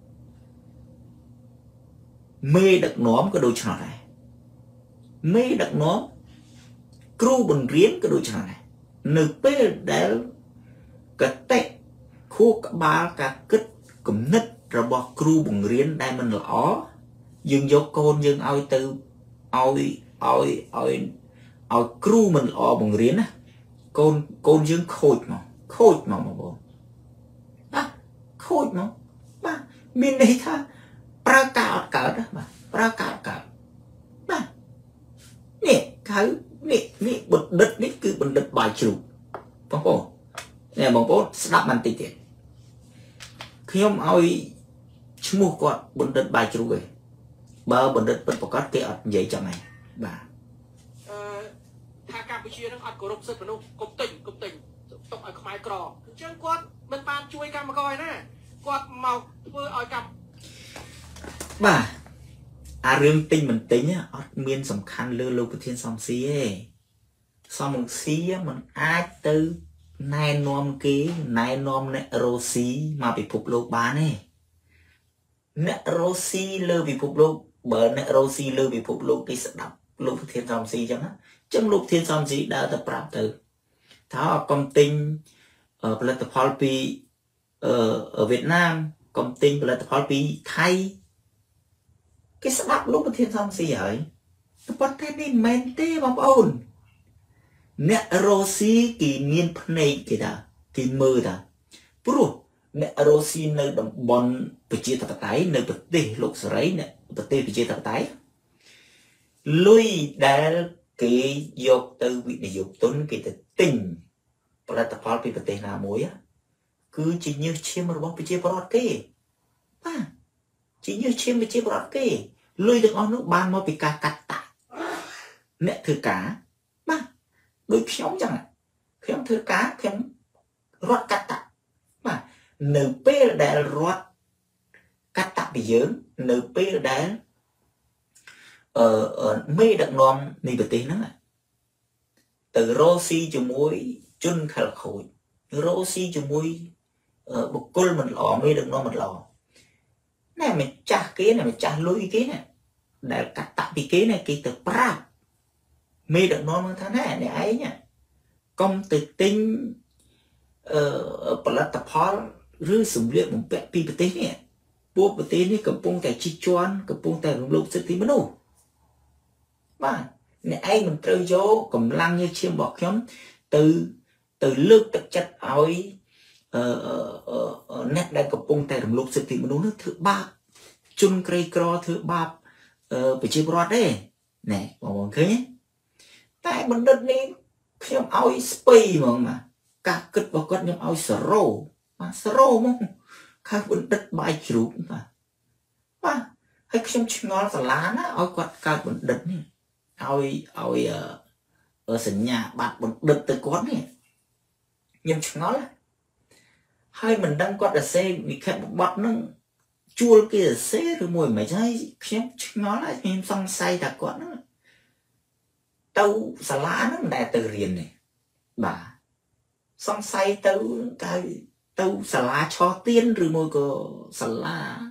A: មេដឹកនាំក៏ដូចនោះដែរមេដឹកនាំគ្រូបង្រៀនក៏ដូចនោះដែរនៅពេលដែលកតិខួរក្បាលការគិតគំនិតរបស់គ្រូបង្រៀនដែលមិនល្អយើងយកកូនយើងឲ្យទៅឲ្យឲ្យឲ្យឲ្យគ្រូមិនល្អបង្រៀនណាកូនកូនយើងខូចមកខូចមកបងប្អូនណាខូចមកបាទមានន័យថាប្រើការអត់កើតបាទប្រើការអត់កើតបាទនេះហៅនេះនេះបណ្ឌិតនេះគឺបណ្ឌិតបាយជ្រូកបងប្អូននេះបងប្អូនស្ដាប់បន្តិចទៀតខ្ញុំឲ្យឈ្មោះគាត់បណ្ឌិតបាយជ្រូកឯងបើបណ្ឌិតពិតប្រកបគេអត់និយាយចឹងឯងបាទអឺថាកម្ពុជានឹងអត់គោរពសិទ្ធិមនុស្សកុំទិញកុំទិញទុកឲ្យខ្មែរក្រអញ្ចឹងគាត់មិនបានជួយកម្មករឯណាគាត់មកធ្វើឲ្យកម្មបាទអារឿងទិញមិនទិញអត់មានសំខាន់លើលោកប្រធានសំស៊ីទេសំរងស៊ីมันអាចទៅណែនាំគេណែនាំអ្នករ៉ូស៊ីមកពិភពលោកបានទេអ្នករ៉ូស៊ីលើពិភពលោកបើអ្នករ៉ូស៊ីលើពិភពលោកគេស្ដាប់លោកប្រធានសំស៊ីអញ្ចឹងអញ្ចឹងលោកប្រធានសំស៊ីដើរទៅប្រាប់ទៅថាកុំទិញផលិតផលពីអឺវៀតណាមកុំទិញផលិតផលពីថៃគេស្ដាប់លោកប្រធានសំស៊ីហើយប៉ុន្តែនេះមិនមែនទេបងប្អូនអ្នករ៉ូស៊ីគេមានភ្នែកគេថាគេមើលថាព្រោះ nè Rosi nơi đồng bon bị chia tập tái nơi bật tê lục sấy nè bật tê bị chia tập tái lui đã cái dục từ vị để dục tuấn cái từ tình và là tập hợp bị bật tê nào muối á cứ chỉ như chiêm mà bọn bị chia bọt kê à chỉ như chiêm bị chia bọt kê lui được on nước ban mà bị cà cắt tạ nè thử cá mà đôi khiếu chẳng ạ khiếu thử cá khiếu rót cắt tạ mà nửa pê đã rót cắt tạ bị dướng nửa pê đã ở ở mê đặc non này bật tê nó từ Rosi cho muối chun khal khôi Rosi cho muối bột côn mình lò mê đặc non mình lò này mình chả kế này mình chả lối kế này để cắt tạ bị kế này kỳ từ pra mê đặc non mình thằng này này ấy nhá công từ tinh ở bậc tập hóa rư sủng luyện một bệ pi bệ tế này buộc bệ tế này cầm bông tại chi choan cầm bông tại lục sự tí mất đâu mà này ai mình chơi vô cầm lăng như chiêm bọt nhóm từ từ nước thực chất ỏi nét đây cầm bông tại lục sự tí mất đâu nước thứ ba chun cây cro thứ ba bị chia bọt đấy này mọi người thấy nhé tại mình đất này nhóm ỏi spy mà mà cả kết vào con nhóm ỏi sro mà sro mà các vấn đất bài chụp mà mà hay nhóm ngon là lá nó ỏi quạt các vấn đất này ỏi ỏi ở sân nhà bạn vấn đất từ con này nhóm ngon là hay mình đang quạt là xe bị khép bọt nó chua kia là xe rồi mùi mấy trái nhóm ngon là nhóm xong say đã con nó tàu xà lá nó đại từ riêng này bà xong say tàu cái tàu xà lá cho tiên rồi môi có xà lá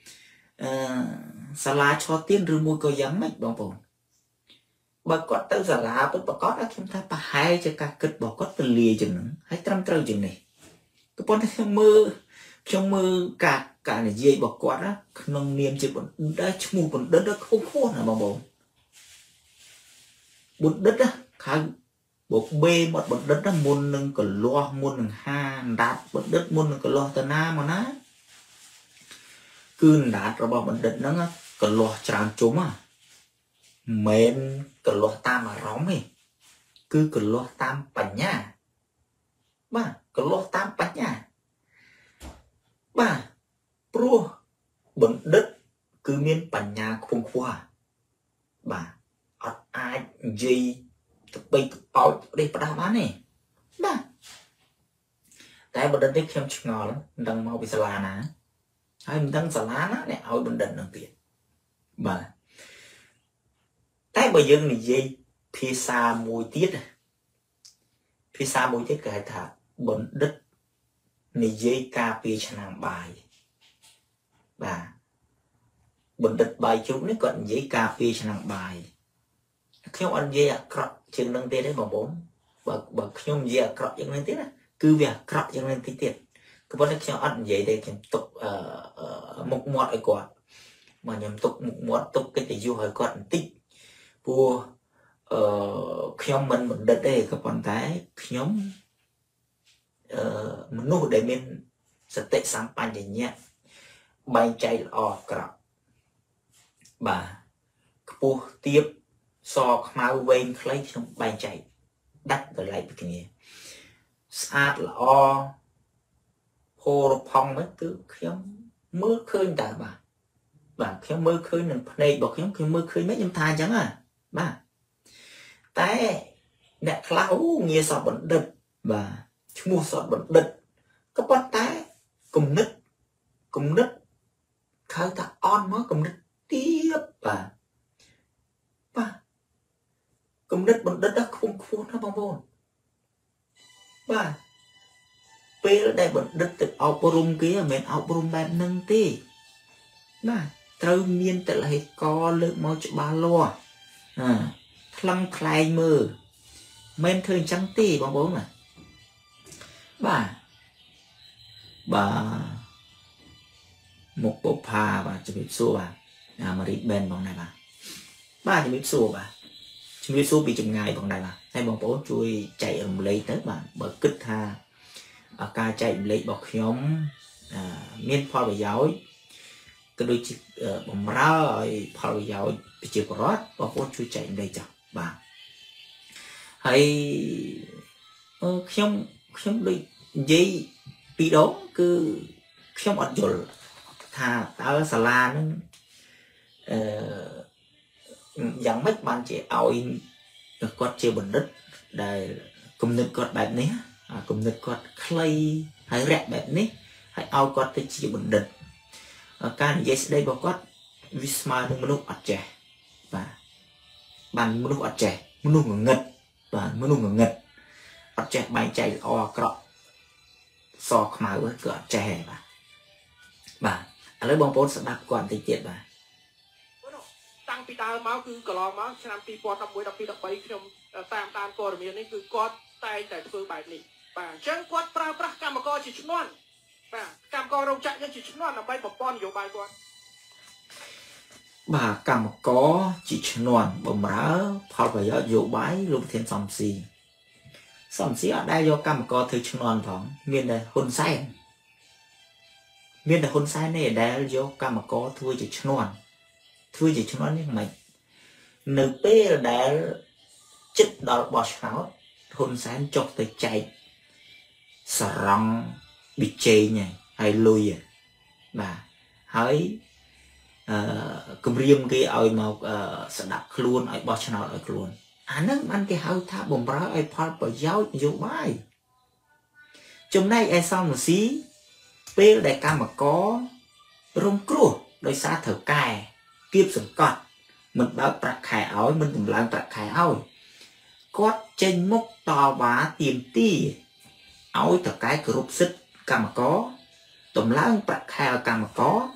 A: xà lá cho tiên rồi môi có giấm mạch bằng bồn bà có tàu xà lá bà có đã chúng ta bà hai cho cả cực bà có từ lìa chừng nữa hay trăm trâu chừng này cái bọn trong mơ trong mơ cả cả này dây bà có đó nông niêm chứ bọn đã mù bọn đất đó không khô nào bằng bồn bột đất á khá bột bê một bột đất đó muôn nâng cả loa muôn nâng ha đát bột đất muôn nâng cả loa tờ na mà ná cứ đát rồi bột đất nó cả loa tràn chúng à mến cả loa tam mà rõng ấy cứ cả loa tam bánh nha ba cả loa tam bánh nha ba pro bột đất cứ miên bánh nha không qua ba ai gì thực bị bảo đi bắt đầu bán này ba tại bên đây xem ngò lắm đang mau bị sala nè hay mình đang sala nó này ở bên định đồng tiền mà tại bây giờ này gì pizza mùi tiết à pizza mùi tiết cái thà bên đất này dây cà phê cho nàng bài và bên đất bài chúng nó còn giấy cà phê cho nàng bài khi anh dây cọp chừng năng tiền đấy bằng bốn bậc bậc nhung dây cọp chừng năng tiền cứ việc cọp chừng năng tiền tiền cứ vấn đề khi anh dây đây thì tục một mọt ở quạt mà nhầm tục một mọt tục cái gì hỏi quạt tích vua khi mình mình đất đây các bạn thấy nhóm mình nuôi để mình sẽ tệ sáng pan để nhẹ bay chạy ở cọp bà vua tiếp so mau ven lấy trong bay chạy đắt rồi lại cái này sát là o hồ phong mấy thứ khiếm mưa khơi ta bà bà khiếm mưa khơi nên nàyบอกkhiếm khiếm mưa khơi mấy trăm thai chẳng à bà tại nè khláu nghe sọt bẩn đực và mua sọt bẩn đực các bạn tại cùng nứt cùng nứt khơi ta on mới cùng nứt tiếp bà bà cùng đất bằng đất đó không khuôn nó bông bông bà bê đây bằng đất từ áo bông kia mình áo bông bạc nâng tì bà trâu miên tự lại co lượng máu cho ba loa à lăng khai mơ men thơ trắng tì bông bông à bà bà một bộ phà bà cho biết xua bà à mà đi bên bằng này bà bà cho biết xua bà chúng tôi số bị chừng ngày bằng này mà hay bằng bố chui chạy ở lấy tới bạn bởi kích tha ở ca chạy lấy bọc nhóm miền phò bây giờ cái đôi chỉ bầm ra rồi phò bây giờ bị chịu rót và vốn chui chạy đây chẳng bà hay không không đôi dây bị đó cứ không ăn rồi thà tao xà la nó dạng mấy bạn chỉ ỏi có chưa bình đất để cùng nứt cọtแบบนี้cùng nứt cọt clay hay rẽแบบนี้hay ao cọt tới chỉ bình đấtการนี้ได้บอกว่าวิสมาหนึ่งมนุษย์อัดแจvà bànมนุษย์อัดแจมนุษย์เงินvàมนุษย์เงินอัดแจใบใจออกระสอกมาไว้เกิดแจvà vàอะไรบางคนสดับก่อนติดเจ็บvà
B: ตั้งปีดาวมาคือกลองมาชนะปีปอตับมวยตับปีตับไปขนมตามตามกอร์เมียนี่คือกอดตายแต่ฟื้นแบบนี้ป่ะเช่นกอดปลาปลากรรมกรจิตชนวนป่ะกรรมกรเราจะยังจิตชนวนนำไปปป้อนอยู่ใบก่อน
A: bà cầm có chỉ non bầm rá phao phải do dụ bái lục thiên sòng xì sòng xì ở đây do cầm có thứ non phẳng miền đây hôn sai miền đây hôn sai này đây do cầm có thua chỉ non thua chỉ non như mày nữ p là đã chết đỏ bọt áo hôn sai chọc tới chạy sòng bị chê nhỉ hay lùi à bà hỡi cầm riêng cái ơi màu sẽ đặt luôn ở bao nhiêu ở luôn anh ấy ăn cái hao thả bồn bá ở phật bảo giáo dụ bài trong này ai xong một xí p đại ca mà có rong cua đôi xa thở cài tiếp sừng cọt mình báo bạc khải áo mình cũng làm bạc khải áo cót trên mốc to bá tiền ti áo thở cái group xích ca mà có tụm lá bạc khải ca mà có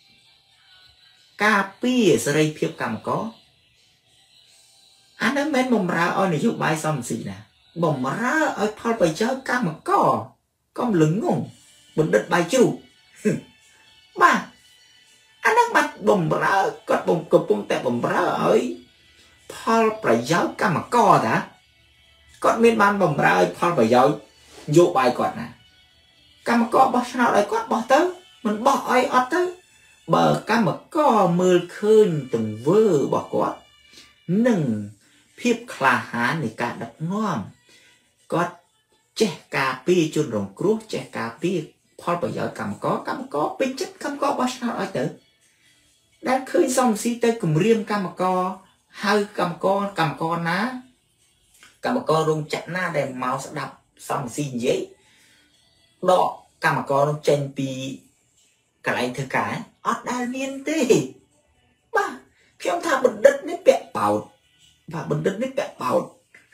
A: cà phê sợi phiêu cầm có anh ấy men bồng ra ở này chụp bài xong gì nè bồng ra ở phao bài chơi cầm có con lưng ngùng mình đất bài chịu ba anh ấy bắt bồng ra có bồng cột bồng tẹp bồng ra ở phao bài chơi cầm có đã con miền ban bồng ra ở phao bài chơi chụp bài còn nè cầm có bao sao lại có bỏ tới mình bỏ ai ở tới bờ cá mà có mưa khơi từng vơ bỏ quát nâng phiếp khla há này cả đập ngon có trẻ cà phê chôn rồng cruốt trẻ cà phê Paul bây giờ cầm có cầm có bên chất cầm có bao sao ở tử đã khơi xong xí tới cùng riêng cầm có hai cầm có cầm có ná cầm có rung chặt na để màu sẽ đập xong xí giấy đó cầm có rung trên pi cái này thứ cái ở đây miền tây ba khi ông thà bình đất nếp bẹ bào và bình đất nếp bẹ bào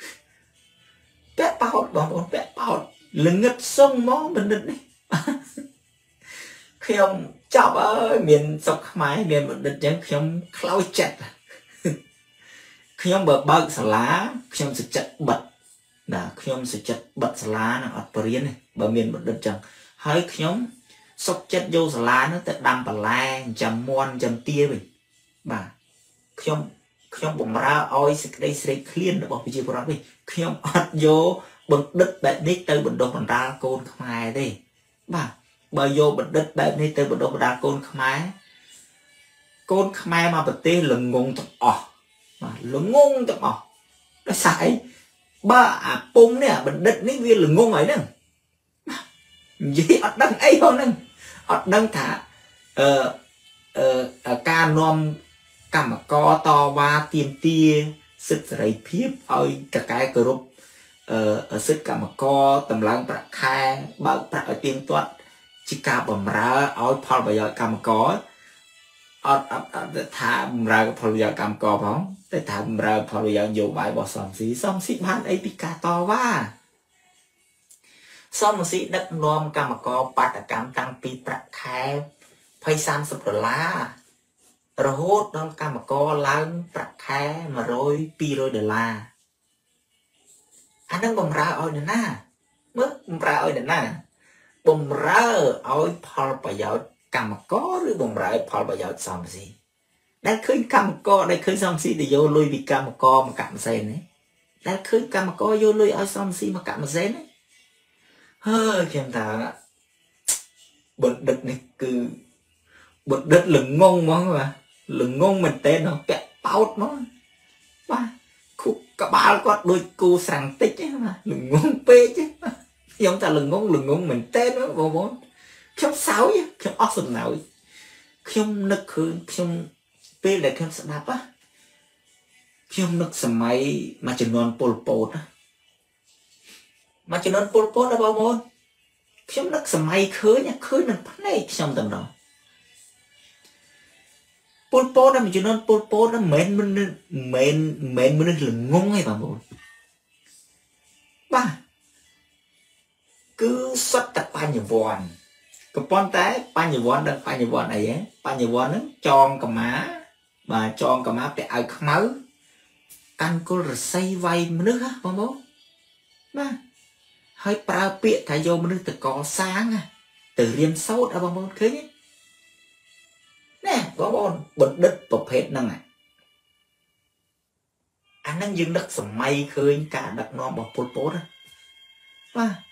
A: bẹ bào bằng một bẹ bào lưng ngất sông mó bình đất này khi ông chọc ở miền sọc máy miền bình đất chẳng khi ông khlau chặt khi ông bờ bờ xả lá khi ông sẽ chặt bật là khi ông sẽ chặt bật xả lá là ở Paris này bờ miền bình đất chẳng hay khi ông sọc chất vô xà lá nó tự đâm vào la chầm muôn chầm tia mình bà khi ông khi ông bùng ra oi sẽ đây sẽ clean được bỏ video đó đi khi ông ăn vô bật đất bẹt nít từ bật đồ còn ra côn không ai đi bà bờ vô bật đất bẹt nít từ bật đồ ra côn không ai côn không ai mà bật tê lừng ngung tập ỏ mà lừng ngung tập ỏ nó sai ba à pung nè bật đất nít viên lừng ngung ấy nè gì ở đằng ấy không nè ở đằng thả ờ ờ ca nom cầm co to ba tiền tia sức rầy phiếp ơi cả cái group ờ ở sức cầm co tầm lăng bạc khai bạc bạc ở tiếng toát chỉ cả bầm ra ôi Paul bây giờ cầm có ở ở thả ra Paul bây giờ cầm co bóng để thả ra Paul bây giờ dùng bài bỏ xong xí xong xí bán ấy bị cả to quá xong xí đất nom cầm co bạc cầm tăng pi bạc khai phải san sập lá rồi hốt đó cả mà co láng bạc khai mà rồi pi rồi để la anh đang bầm ra ôi nè na mất bầm ra ôi nè na bầm ra ôi Paul bây giờ cầm mà có rồi bầm ra Paul bây giờ xong gì đang khơi cầm co đang khơi xong xí thì vô lui bị cầm co mà cầm sen đấy đang khơi cầm co vô lui ôi xong xí mà cầm sen đấy hơi kèm thà bật đứt này cứ bật đứt lừng ngông mong mà lừng ngông mình tên nó bẹt bao nó ba khúc cả ba có đôi cô sàng tích ấy mà lừng ngông pê chứ giống ta lừng ngông lừng ngông mình tên nó vô bốn không sáu chứ không awesome nào không nực hơn không pê lại không sợ đạp á không nực sầm máy mà chỉ non pol pot á mà chỉ non pol pot đã bao môn không nực sầm máy khơi nhá khơi nực phát này trong tầm đó pol pot đó mình chỉ non pol pot đó mền mình mền mền mình là ngung hay bao môn ba cứ xuất tập ba nhiều vòn cái pon té ba nhiều vòn đang ba nhiều vòn này á ba nhiều vòn nó tròn cầm má mà tròn cầm má để ai máu căn cô rồi xây vay nước á bao môn ba hơi prao bịa thay vô mình từ có sáng à từ riêng sâu đã bao môn khế nhé nè có bọn bật đất bọc hết năng à anh đang dừng đất sầm may khơi cả đặt non bọc pol pot á ba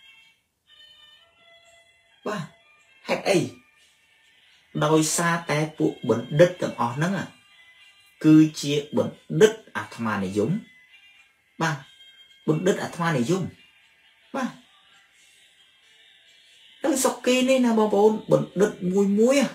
A: ba hết ấy đôi xa tay phụ bật đất tầm ọ nắng à cứ chia bật đất à tham này giống ba bật đất à tham này giống ba đang sọc kia này là bao bốn bật đất muối muối à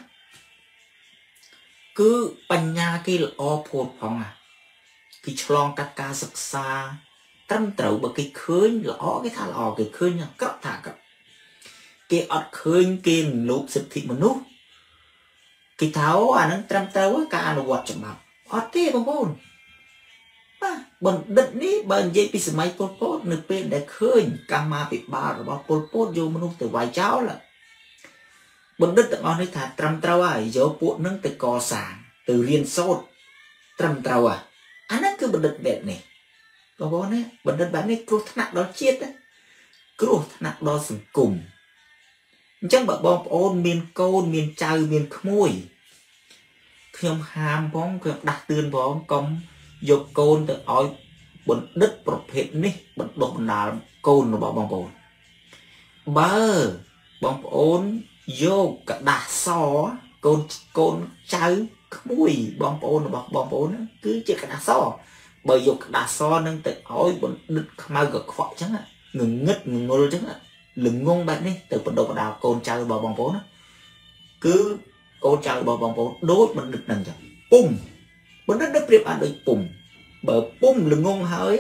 A: cứ bành nhà kia là o phột phong à cái chlong cắt ca sực xa tâm trầu bởi cái khơi là o cái thà là o cái khơi nha cấp thả cấp cái ọt khơi kia lụp xịt thịt mà nút cái tháo à nó trăm tao cả nó quạt chậm bạc ọt thế bằng bồn ba bần đất ní bần dây pi máy pol pot nực bên để khơi cam ma bị ba rồi bao pol pot vô mà nút từ vài cháu là bần đất tận on đấy thà trăm tao à dấu bộ nâng từ cò sàng từ riêng sốt trăm tao à anh ấy cứ bần đất đẹp này có bố này bần đất bán này cứ thằng đó chết á cứ thằng đó sừng cùng chẳng bảo bom ôn miền côn miền trời miền khmui không ham bóng không đặt tiền bóng công dục côn từ ỏi bần đất bọc hết ní bần đột nào côn nó bảo bom ôn bơ bom ôn vô cả đá xó côn côn cháu mùi bom ôn nó bọc bom ôn cứ chỉ cả đá xó bởi vô cả đá xó nâng tới ỏi bần đất mau gật khỏe chẳng ạ ngừng ngất ngừng ngô chẳng ạ lừng ngôn bạn đi từ phần đầu đào côn cháu bảo bom ôn cứ côn cháu bảo bom ôn đốt mình được nâng chẳng bùng bần đất đất riêng ăn được bùng bởi bùng lừng ngôn hơi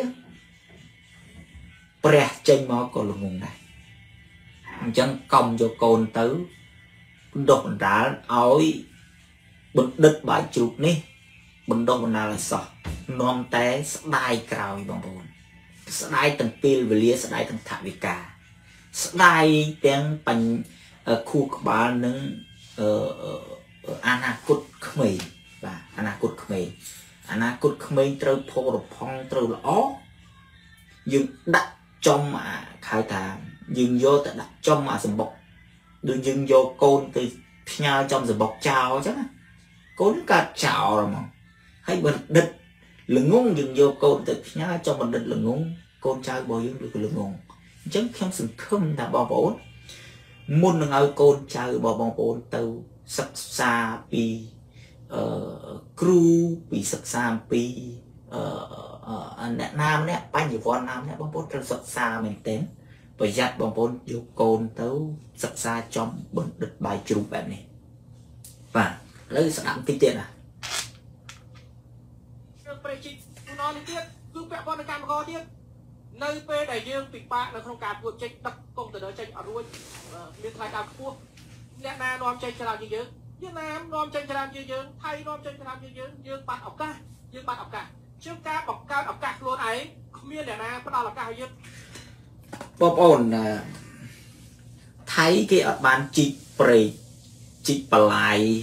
A: Prek Chik máu còn lừng ngôn này chẳng công cho côn tứ đột đã ối bật đất bài chụp ní bật đột nào là sọ non té đai cào bằng bồn đai tầng pil về lia đai tầng thả vi cả đai tiếng bành khu các bạn nâng anakut khmei và anakut khmei anakut khmei trâu phô độc phong trâu lõ nhưng đặt trong mà khai thả nhưng vô tại đặt trong mà sầm bọc đừng dừng vô côn từ nhau trong rồi bọc chào chứ côn cả chào rồi mà hay bật đất lưng ngông dừng vô côn từ nhau trong bật đất lưng ngông côn trai bò dương được lưng ngông chứ không sừng không là bò bổ muốn đừng ở côn trai bò bò bổ từ sắc xa pi crew pi sắc xa pi nè nam nè bao nhiêu con nam nè bò bổ trong sắc xa mình tên bởi giặt bóng bóng vô côn tấu sạch xa trong bẩn đứt bài chụp bạn này và lấy sẵn đẳng tí tiện à
B: Prek Chik Funan tiết cứ vẽ con cam co tiết nơi p đại dương bị bạc là không cả vượt tranh tập công từ đó tranh ở đuôi miền thái cam cua Việt Nam non tranh làm gì chứ Việt Nam non tranh làm gì chứ Thái non tranh làm gì chứ dương bạn học ca dương bạn học cả trước ca học cao học cả luôn ấy không biết Việt Nam có đâu là cao dương
A: bóp ổn thấy cái ở ban chích Prek Chik Funan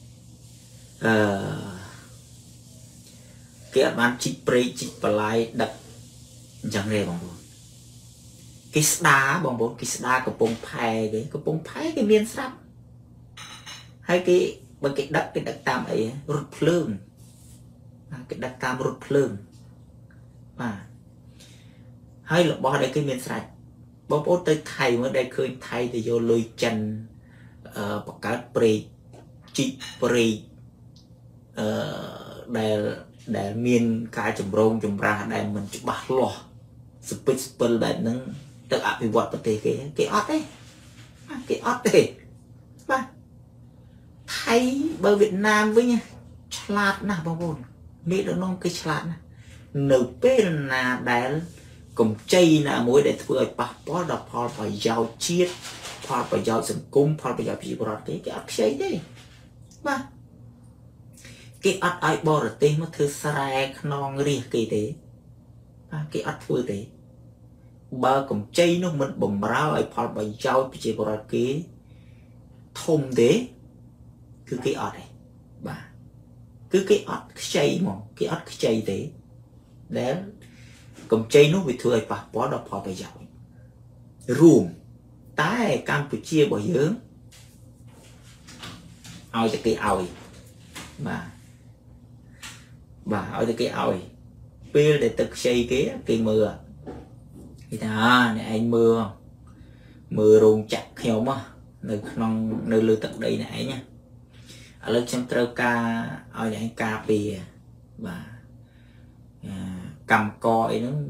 A: cái ở ban chích Prek Chik Funan đặt chẳng rề bằng bồn cái đá bằng bồn cái đá của bông phai cái của bông phai cái miền sắp hay cái bằng cái đất cái đất tam ấy rút phượng cái đất tam rút phượng mà hay là bỏ đây cái miền sạch bóp ốt tới thầy mới đây khơi thầy thì vô lùi chân បង្កើតព្រៃជីកព្រៃអឺដែលដែលមានការចម្រូងចម្រាសដែលមិនច្បាស់លាស់ស្ពិចស្ពិលបែបហ្នឹងទៅអភិវឌ្ឍប្រទេសគេគេអត់ទេគេអត់ទេបាទថៃបើវៀតណាមវិញឆ្លាតណាស់បងប្អូនមេដឹកនាំគេឆ្លាតណាស់នៅពេលណាដែលកម្ចីណាមួយដែលធ្វើឲ្យប៉ះពាល់ដល់ផលប្រយោជន៍ជាតិផលប្រយោជន៍សង្គមផលប្រយោជន៍ប្រជាពលរដ្ឋគេគេអត់ខ្ចីទេបាទគេអត់ឲ្យបរទេសមកធ្វើស្រែខ្នងរាជគេទេបាទគេអត់ធ្វើទេបើកម្ចីនោះមិនបំរើឲ្យផលប្រយោជន៍ប្រជាពលរដ្ឋគេធំទេគឺគេអត់ទេបាទគឺគេអត់ខ្ចីហ្មងគេអត់ខ្ចីទេដែលកម្ចីនោះវាធ្វើឲ្យប៉ះពាល់ដល់ផលប្រយោជន៍រួមតែកម្ពុជារបស់យើងឲ្យតែគេឲ្យបាទបាទឲ្យតែគេឲ្យពេលដែលទឹកខ្ចីគេគេមើលគេថាអ្នកឯងមើលមើលរោងចក្រខ្ញុំនៅក្នុងនៅលើទឹកដីអ្នកឯងឥឡូវខ្ញុំត្រូវការឲ្យអ្នកឯងការពារបាទកម្មករអីហ្នឹង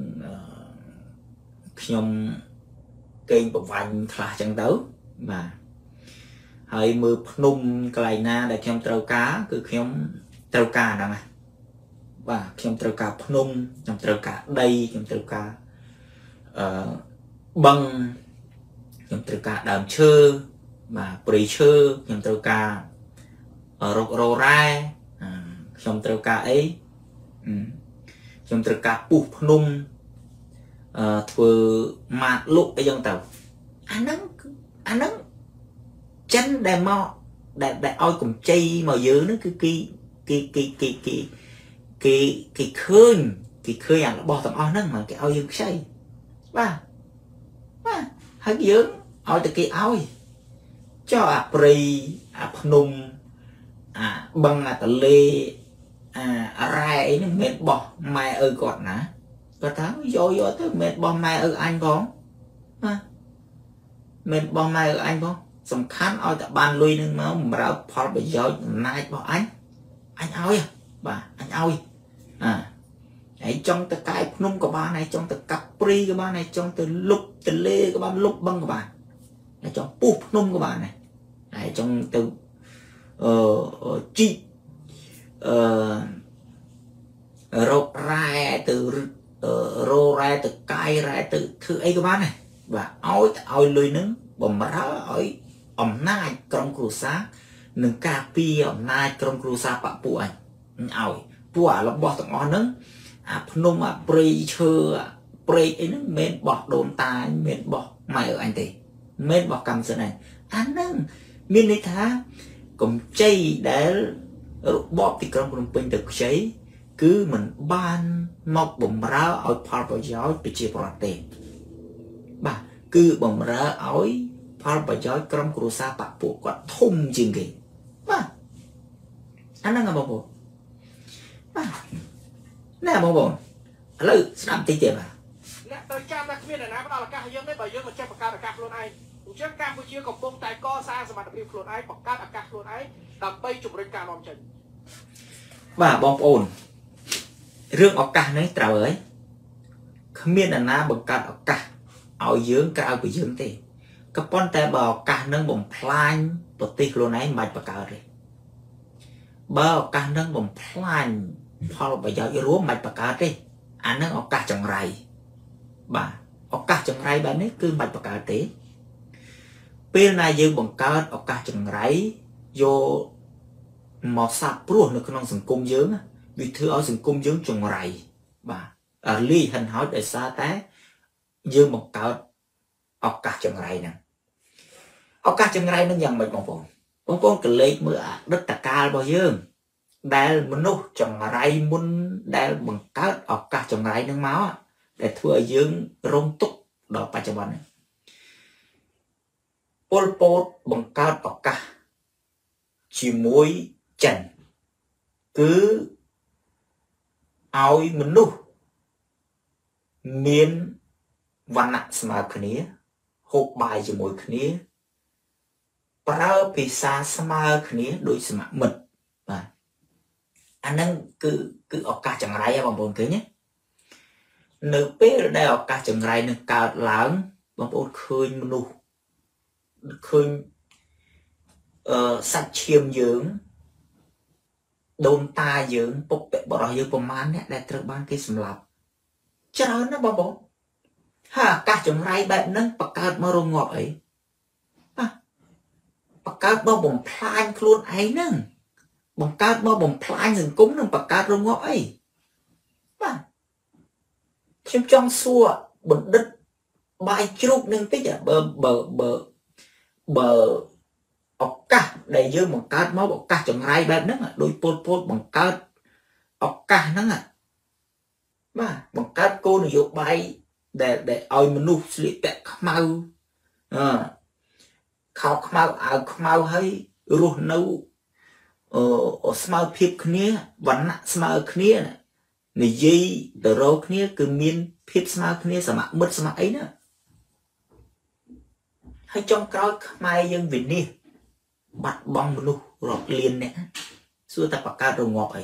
A: ខ្ញុំកេងប្រវាញ់ខ្លះចឹងទៅបាទហើយមើលភ្នំកន្លែងណាដែលខ្ញុំត្រូវការគឺខ្ញុំត្រូវការហ្នឹងណាបាទខ្ញុំត្រូវការភ្នំខ្ញុំត្រូវការដីខ្ញុំត្រូវការអឺបឹងខ្ញុំត្រូវការដើមឈើបាទព្រៃឈើខ្ញុំត្រូវការរុករ៉រ៉ែខ្ញុំត្រូវការអីខ្ញុំត្រូវការពុះភ្នំអឺធ្វើម៉ាតលុកអីចឹងទៅអាហ្នឹងអាហ្នឹងចិនដែលមកដែលដែលឲ្យកម្ចីមកយើងហ្នឹងគឺគេគេគេគេគេគេគេឃើញគេឃើញអារបស់ទាំងអស់ហ្នឹងមកគេឲ្យយើងខ្ចីបាទបាទហើយយើងឲ្យតែគេឲ្យចុះអាព្រៃអាភ្នំអាបឹងអាទន្លេអារ៉ែអីហ្នឹងមិនមែនបោះម៉ែឪគាត់ណាគាត់ថាយកយកទៅមិនមែនបោះម៉ែឪអញផងបាទមិនបោះម៉ែឪអញផងសំខាន់ឲ្យតែបានលុយនឹងមកបម្រើផលប្រយោជន៍អំណាចរបស់អញអញឲ្យបាទអញឲ្យអាហើយចង់ទៅកាយភ្នំក៏បានហើយចង់ទៅកាប់ព្រៃក៏បានហើយចង់ទៅលុបទន្លេក៏បានលុបបឹងក៏បានហើយចង់ពុះភ្នំក៏បានដែរហើយចង់ទៅអឺជីកអឺរករ៉ែទៅរករ៉ែទៅកាយរ៉ែទៅធ្វើអីក៏បានដែរបាទឲ្យទៅឲ្យលុយនឹងបំរើឲ្យអំណាចក្រុមគ្រួសារនឹងការពារអំណាចក្រុមគ្រួសារបពពួកអញឲ្យពួកអារបស់ទាំងអស់ហ្នឹងអាភ្នំអាព្រៃឈើព្រែកអីហ្នឹងមិនមែនបោះដូនតាមិនមែនបោះម៉ែឪអញទេមិនមែនបោះកម្មសិទ្ធិអញអាហ្នឹងមានន័យថាកម្ចីដែលរបបទីក្រុងភ្នំពេញទៅខ្ចីគឺមិនបានមកបំរើឲ្យផលប្រយោជន៍ប្រជាពលរដ្ឋទេបាទគឺបំរើឲ្យផលប្រយោជន៍ក្រុមគ្រួសារបពពួកគាត់ធំជាងគេបាទអាហ្នឹងបងប្អូនបាទណែបងប្អូនឥឡូវស្ដាប់តិចទៀតបាទ
B: អ្នកត្រូវចាំថាគ្មានអ្នកណាផ្ដល់ឱកាសយើងទេបើយើងមិនចេះបង្កើតឱកាសខ្លួនឯងអញ្ចឹងកម្ពុជាកំពុងតែកសាងសមត្ថភាពខ្លួនឯងបង្កើតឱកាសខ្លួនឯងដើម្បីជំរុញការនាំចេញ
A: បាទបងប្អូនរឿងឱកាសនេះត្រូវហើយគ្មានអ្នកណាបង្កើតឱកាសឲ្យយើងក្រៅពីយើងទេក៏ប៉ុន្តែបើឱកាសនឹងបំផ្លាញប្រទេសខ្លួនឯងមិនបាច់បង្កើតទេបើឱកាសនឹងបំផ្លាញផលប្រយោជន៍រួមមិនបាច់បង្កើតទេអានឹងឱកាសចង្រៃបាទឱកាសចង្រៃបែបនេះគឺមិនបាច់បង្កើតទេពេលណាយើងបង្កើតឱកាសចង្រៃយកមកសាបព្រោះនៅក្នុងសង្គមយើងវាធ្វើឲ្យសង្គមយើងចង្រៃបាទលីហិនហោចដោយសារតែយើងបង្កើតឱកាសចង្រៃហ្នឹងឱកាសចង្រៃហ្នឹងយ៉ាងម៉េចបងប្អូនបងប្អូនកលេចមើលអតីតកាលរបស់យើងដែលមនុស្សចង្រៃមុនដែលបង្កើតឱកាសចង្រៃហ្នឹងមកដែលធ្វើឲ្យយើងរងទុក្ខដល់បច្ចុប្បន្ននេះពលពតបង្កើតឱកាសជាមួយចិនគឺឲ្យមនុស្សមានវណ្ណៈស្មើគ្នាហូបបាយជាមួយគ្នាប្រើភាសាស្មើគ្នាដោយសមមិត្តបាទអាហ្នឹងគឺគឺឱកាសចង្រៃបងប្អូនឃើញទេនៅពេលដែលឱកាសចង្រៃនឹងកើតឡើងបងប្អូនឃើញមនុស្សឃើញអឺសាច់ឈាមយើងដូនតាយើងពុកបរោះយើងប្រមាណអ្នកដែលត្រូវបានគេសម្លាប់ច្រើនណាស់បងប្អូនហើយឱកាសចង្រៃបែបហ្នឹងបង្កើតមករងាប់អីបង្កើតមកបំផ្លាញខ្លួនឯងហ្នឹងបង្កើតមកបំផ្លាញសង្គមនឹងបង្កើតរងាប់អីបាទខ្ញុំចង់សួរបណ្ឌិតបាយជ្រូកនឹងតិចបើបើបើបើឱកាសដែលយើងបង្កើតមកឱកាសចង្រៃបែបហ្នឹងដោយពលពតបង្កើតឱកាសហ្នឹងបាទបង្កើតគោលនយោបាយដែលដែលឲ្យមនុស្សស្លៀកពាក់ខ្មៅអឺខោខ្មៅអាវខ្មៅហើយរស់នៅអឺស្មើភាពគ្នាវណ្ណៈស្មើគ្នានិយាយទៅរកគ្នាគឺមានភាពស្មើគ្នាសមមិត្តស្មើអីណាហើយចុងក្រោយខ្មែរយើងវិនិច្ឆ័យបាត់បង់មនុស្សរាប់លានអ្នកសួរតែបង្កើតរងាប់អី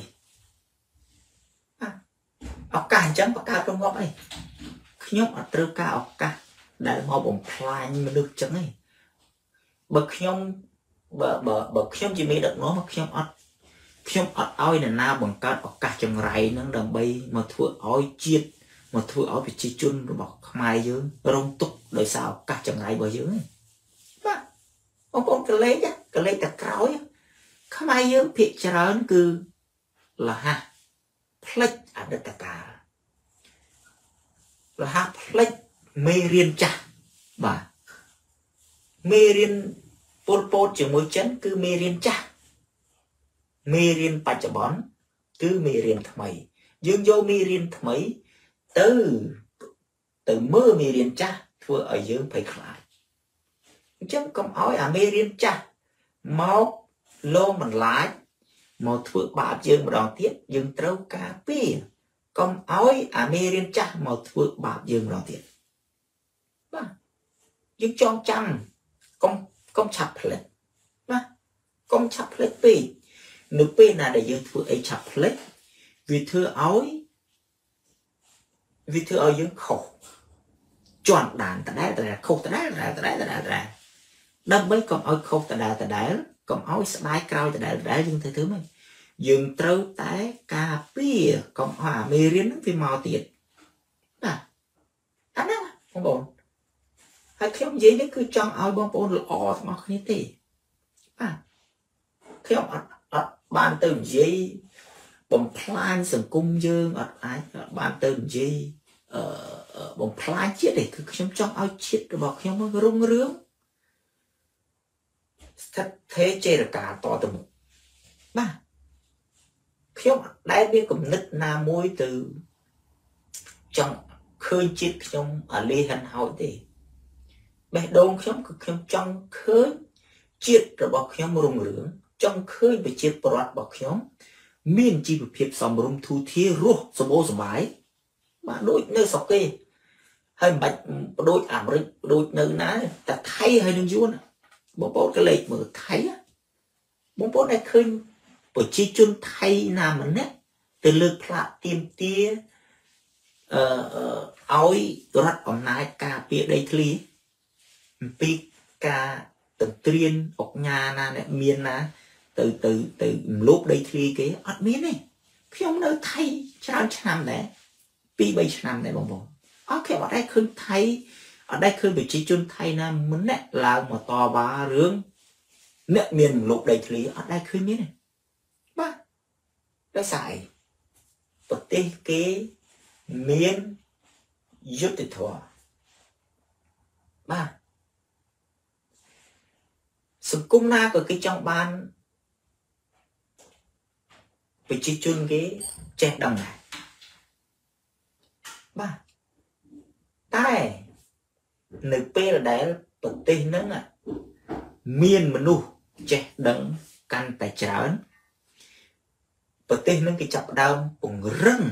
A: ឱកាសអញ្ចឹងបង្កើតរងាប់អីខ្ញុំអត់ត្រូវការឱកាសដែលមកបំផ្លាញមនុស្សអញ្ចឹងទេបើខ្ញុំបើបើបើខ្ញុំជាមេដឹកនាំខ្ញុំអត់ខ្ញុំអត់ឲ្យអ្នកណាបង្កើតឱកាសចង្រៃហ្នឹងដើម្បីមកធ្វើឲ្យជាតិមកធ្វើឲ្យប្រជាជនរបស់ខ្មែរយើងរងទុក្ខដោយសារឱកាសចង្រៃរបស់យើងទេបាទបងប្អូនកលេចកលេចតែក្រោយខ្មែរយើងភាគច្រើនគឺលះផ្លិចអតីតកាលលះផ្លិចមេរៀនចាស់បាទមេរៀនពលពតជាមួយចិនគឺមេរៀនចាស់មេរៀនបច្ចុប្បន្នគឺមេរៀនថ្មីយើងយកមេរៀនថ្មីទៅទៅមើលមេរៀនចាស់ធ្វើឲ្យយើងភ័យខ្លាចអញ្ចឹងកុំឲ្យអាមេរៀនចាស់មកលងបន្លាចមកធ្វើបាបយើងម្ដងទៀតយើងត្រូវការពារកុំឲ្យអាមេរៀនចាស់មកធ្វើបាបយើងម្ដងទៀតបាទយើងចងចាំកុំកុំឆាប់ផ្លេចណាកុំឆាប់ផ្លេចពេកនៅពេលណាដែលយើងធ្វើអីឆាប់ផ្លេចវាធ្វើឲ្យវាធ្វើឲ្យយើងខុសជន់ដានដដែលដដែលខុសដដែលដដែលដដែលដដែលដើម្បីកុំឲ្យខុសដដែលដដែលកុំឲ្យស្ដាយក្រោយដដែលដដែលយើងធ្វើធ្វើមិនយើងត្រូវតែការពារកុំឲ្យអាមេរៀនហ្នឹងវាមកទៀតណាអាហ្នឹងបងប្អូនហើយខ្ញុំនិយាយនេះគឺចង់ឲ្យបងប្អូនល្អទាំងអស់គ្នាទេបាទខ្ញុំអត់អត់បានទៅនិយាយបំផ្លាញសង្គមយើងអត់អាចអត់បានទៅនិយាយអឺបំផ្លាញជាតិទេគឺខ្ញុំចង់ឲ្យជាតិរបស់ខ្ញុំរុងរឿងស្ថិតថេរចេរកាតទៅមុខបាទខ្ញុំដែលមានគំនិតណាមួយទៅចង់ឃើញជាតិខ្ញុំអាលីហិនហោចទេបេះដូងខ្ញុំគឺខ្ញុំចង់ឃើញជាតិរបស់ខ្ញុំរុងរឿងចង់ឃើញប្រជាពលរដ្ឋរបស់ខ្ញុំមានជីវភាពសមរម្យធូរធាររស់សម្បូរសប្បាយបាទដូចនៅស្រុកគេហើយមិនបាច់ដូចអាមេរិកដូចនៅណាតែថៃហើយនឹងយួនបងប្អូនក៏លេខមើលថៃបងប្អូនដែលឃើញប្រជាជនថៃណាម្នាក់ទៅលើកផ្លាកទៀមទាអឺឲ្យរដ្ឋអំណាចការពារដីធ្លីអំពីការទន្ទ្រានអុកញ៉ាណាអ្នកមានណាទៅទៅទៅរំលោភដីធ្លីគេអត់មានទេខ្ញុំនៅថៃច្រើនឆ្នាំដែរពីរបីឆ្នាំដែរបងប្អូនអត់ខ្ញុំអត់ដែរឃើញថៃអត់ដែរឃើញប្រជាជនថៃណាម្នាក់ឡើងមកតវ៉ារឿងអ្នកមានរំលោភដីធ្លីអត់ដែរឃើញមានទេបាទដោយសារអីប្រទេសគេមានយុត្តិធម៌បាទសង្គមណាក៏គេចង់បានប្រជាជនគេចេះដឹងដែរបាទតែនៅពេលដែលប្រទេសហ្នឹងមានមនុស្សចេះដឹងកាន់តែច្រើនប្រទេសហ្នឹងគេចាប់ផ្ដើមពង្រឹង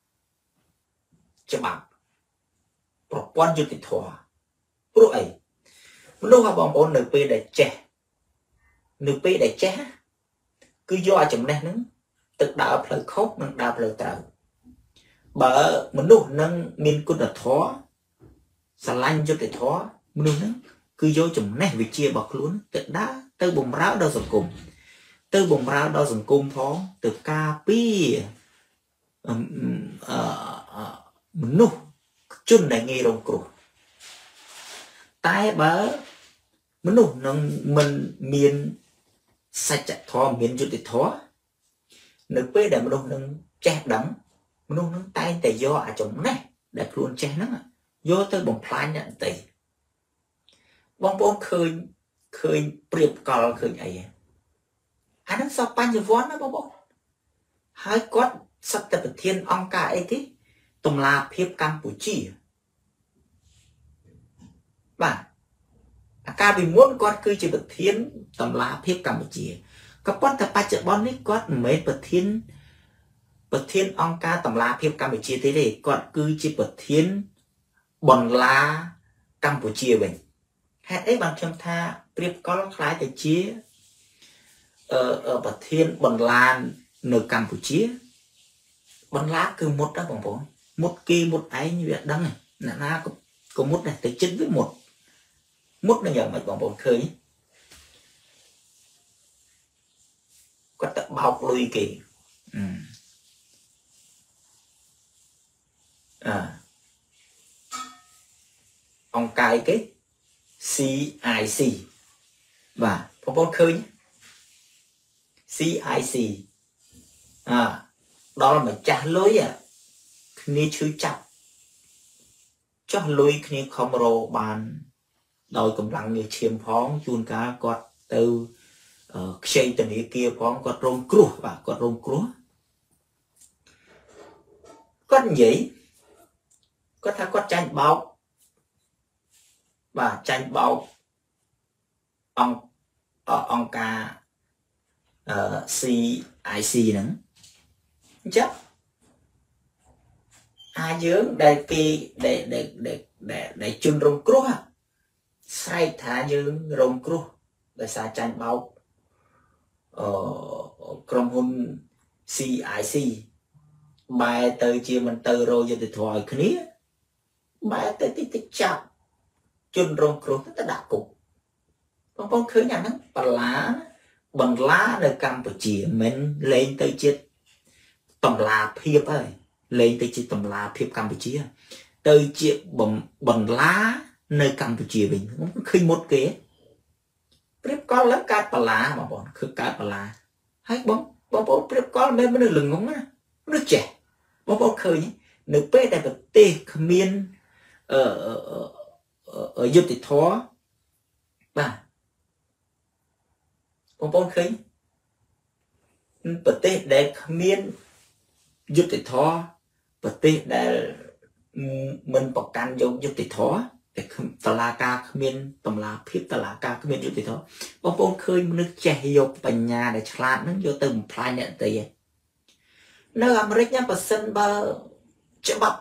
A: ច្បាប់ប្រព័ន្ធយុត្តិធម៌ព្រោះអីមនុស្សបងប្អូននៅពេលដែលចេះ nửa pe để chết cứ do chấm này nứng tự đạo lời khóc nâng đạo lời tạo bởi mình lúc nâng miền quân là thó xà lanh cho cái thó mình lúc nâng cứ do chấm này vì chia bọc luôn tự đã từ bùng ráo đâu dần cùng từ bùng ráo đâu dần cùng phó từ ca pi mình lúc chun này nghe đồng cổ tai bớ mình lúc nâng mình miền sạch chặt thó miền cho cái thó nửa pe để mình lúc nâng che đắng mình lúc nâng tay tại do à chấm này để luôn che nó do từ bùng phai nhận tỷ bong bong khơi khơi priệp cò khơi ấy anh nó sao pan như vón nó bong bong hai con sắp tập thiên ông cả ấy thế tùng là phiếp Campuchia và ca vì muốn con cứ chỉ bật thiên tùng là phiếp Campuchia có bắt tập ba chợ bon ấy con mấy bật thiên bật thiên ông ca tùng là phiếp Campuchia thế này con cứ chỉ bật thiên bòn lá Campuchia vậy hãy ấy bằng trong tha priệp có lái từ chia ở ở bậc thiên bần lan nửa Campuchia bần lá cứ một đó bằng bốn một kỳ một ấy như vậy đăng này là na có có một này từ chín với một một là nhờ mày bằng bốn khơi có tập bọc lùi kỳ ừ. À ông cài cái xê i xê và phong phong khơi xê i xê à đó là mình trả lối à khi chữ chặt cho lối khi không rô bàn đòi cầm lặng như chiêm phóng chun cá quạt từ xây tình ý kia phóng quạt rôn cua và quạt rôn cua con gì có thằng quạt tranh bọc và tranh bọc ông ông ca xê i xê nữa chắc ai dưỡng để kỳ để để để để để chun rồng cua sai thả dưỡng rồng cua để xa tranh bọc ở trong hôn xê i xê bài từ chia mình từ rồi giờ thì thoại khní bài tới tích tích chặt chun rồng cua tất đã cục con con khơi nhà nó bằng lá bằng lá ở Campuchia mình lên tới chết tầm lá phiếp ơi lên tới chết tầm lá phiếp Campuchia tới chết bằng bằng lá nơi Campuchia mình không khơi một kế phiếp có lớp cát bằng lá mà bọn khơi cát bằng lá hay bóng bóng bóng phiếp có mấy mấy lừng ngóng á nó trẻ bóng bóng khơi nhé nước bê đại vật tê khmiên ở ở ở dưới thì thó và bóng bóng khơi bật tê để khmiên dưới thì thó bật tê để mình bọc can vô dưới thì thó để tà la ca khmiên tầm la phiếp tà la ca khmiên dưới thì thó bóng bóng khơi nước chè vô bành nhà để chặt nó vô từng plai nhận tì nơi Amerik nhá bà sân bà chả bập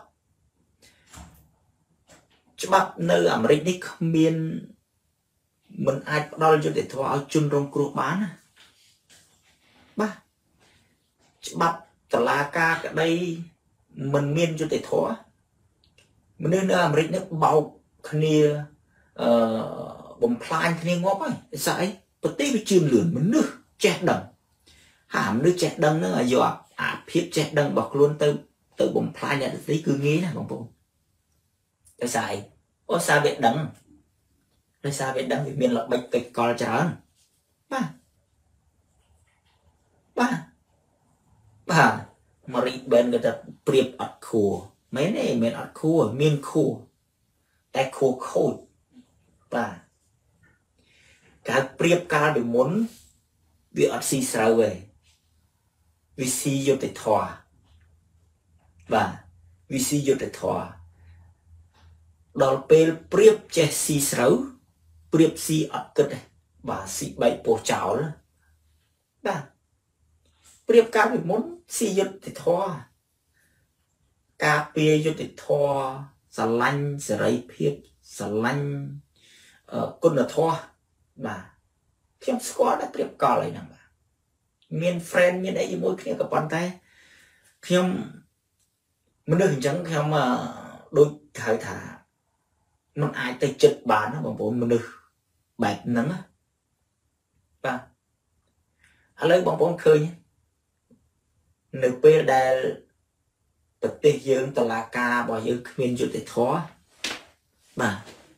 A: chả bập nơi Amerik đi khmiên mình ai đo cho để thua áo chun rong cua bán ba bắp tà la ca cái đây mình miên cho để thua mình nên ở Amerik nước bầu khnia bầm plai khnia ngóp ấy sai bật tí với chun lửa mình nước chẹt đằng hàm nước chẹt đằng nữa là do à phiếp chẹt đằng bọc luôn từ từ bầm plai nhận tí cứ nghĩ là bầm bầm cái sai ô sao biết đằng nơi xa biết đăng vì miền là bạch kịch còn chán ba ba ba mà rít bên người ta priệp ọt khô mấy này miền ọt khô miền khô tại khô khôi ba cả priệp cả đều muốn vì ọt xì sờ về vì xì vô để thòa và vì xì vô để thòa đó là priệp che xì sờ priệp si ọt cực này và si bảy bộ chảo đó ba priệp cao thì muốn si dứt thì thoa cà phê dứt thì thoa xà lanh xà rây phiếp xà lanh con là thoa và ខ្ញុំស្គាល់តែព្រៀបកលអីហ្នឹងបាទមាន friend មានអីជាមួយគ្នាក៏ប៉ុន្តែខ្ញុំមនុស្សអញ្ចឹងខ្ញុំដូចហៅថាมันអាចទៅចិត្តបានណាបងប្អូនមនុស្សបែបហ្នឹងបាទឥឡូវបងប្អូនឃើញនៅពេលដែលប្រទេសយើងតឡាការរបស់យើងគ្មានយុត្តិធម៌បាទ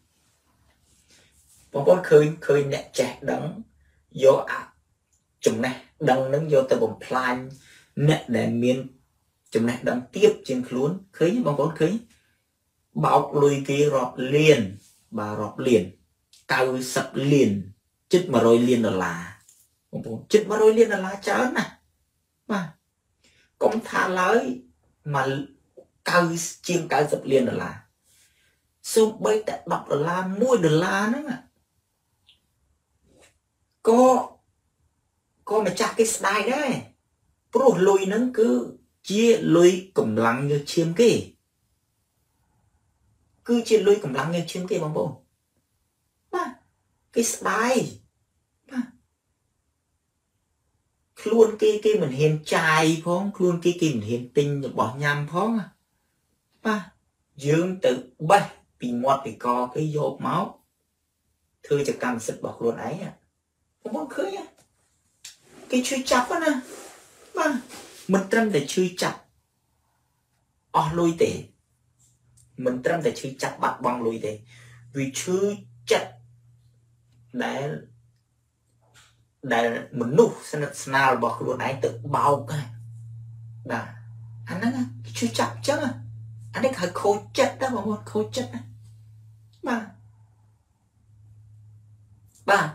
A: បងប្អូនឃើញឃើញអ្នកចេះដឹងយកអាចំណេះដឹងនឹងយកទៅបំផ្លាញអ្នកដែលមានចំណេះដឹងទាបជាងខ្លួនឃើញបងប្អូនឃើញបោកលុយគេរាប់លានបាទរាប់លានកៅសិបលានជិតមួយរយលានដុល្លារបងប្អូនជិតមួយរយលានដុល្លារច្រើនណាស់បាទកុំថាឡើយមកកៅជាងកៅសិបលានដុល្លារសូម្បីតែដប់ដុល្លារមួយដុល្លារហ្នឹងក៏ក៏ម្ចាស់គេស្ដាយដែរព្រោះលុយហ្នឹងគឺជាលុយកម្លាំងញើសឈាមគេគឺជាលុយកម្លាំងញើសឈាមគេបងប្អូនបាទគេស្ដាយបាទខ្លួនគេគេមិនហ៊ានចាយផងខ្លួនគេគេមិនហ៊ានទិញរបស់ញ៉ាំផងបាទយើងទៅបេះពីមាត់ពីកគេយកមកធ្វើជាកម្មសិទ្ធិរបស់ខ្លួនឯងបងប្អូនឃើញគេជួយចាប់ណាបាទមិនត្រឹមតែជួយចាប់អស់លុយទេមិនត្រឹមតែជួយចាប់បាត់បង់លុយទេវាជួយចិត្តដែលដែលមនុស្សស្និទ្ធស្នាលរបស់ខ្លួនឯងទៅបោកបាទអាហ្នឹងគេជួយចាប់ចឹងអានេះហៅខូចចិត្តណាបងប្អូនខូចចិត្តណាបាទបាទ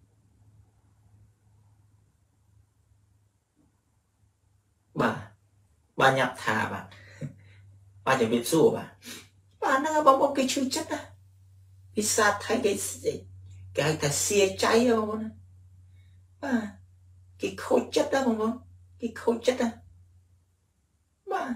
A: បាទបាទញ៉ាប់ថាបាទបាទជំរាបសួរបាទបាទហ្នឹងបងប្អូនគេជួយចិត្តណាភាសាថៃគេគេហៅថាសៀចៃបងប្អូនបាទគេខូចចិត្តណាបងប្អូនគេខូចចិត្តណាបាទ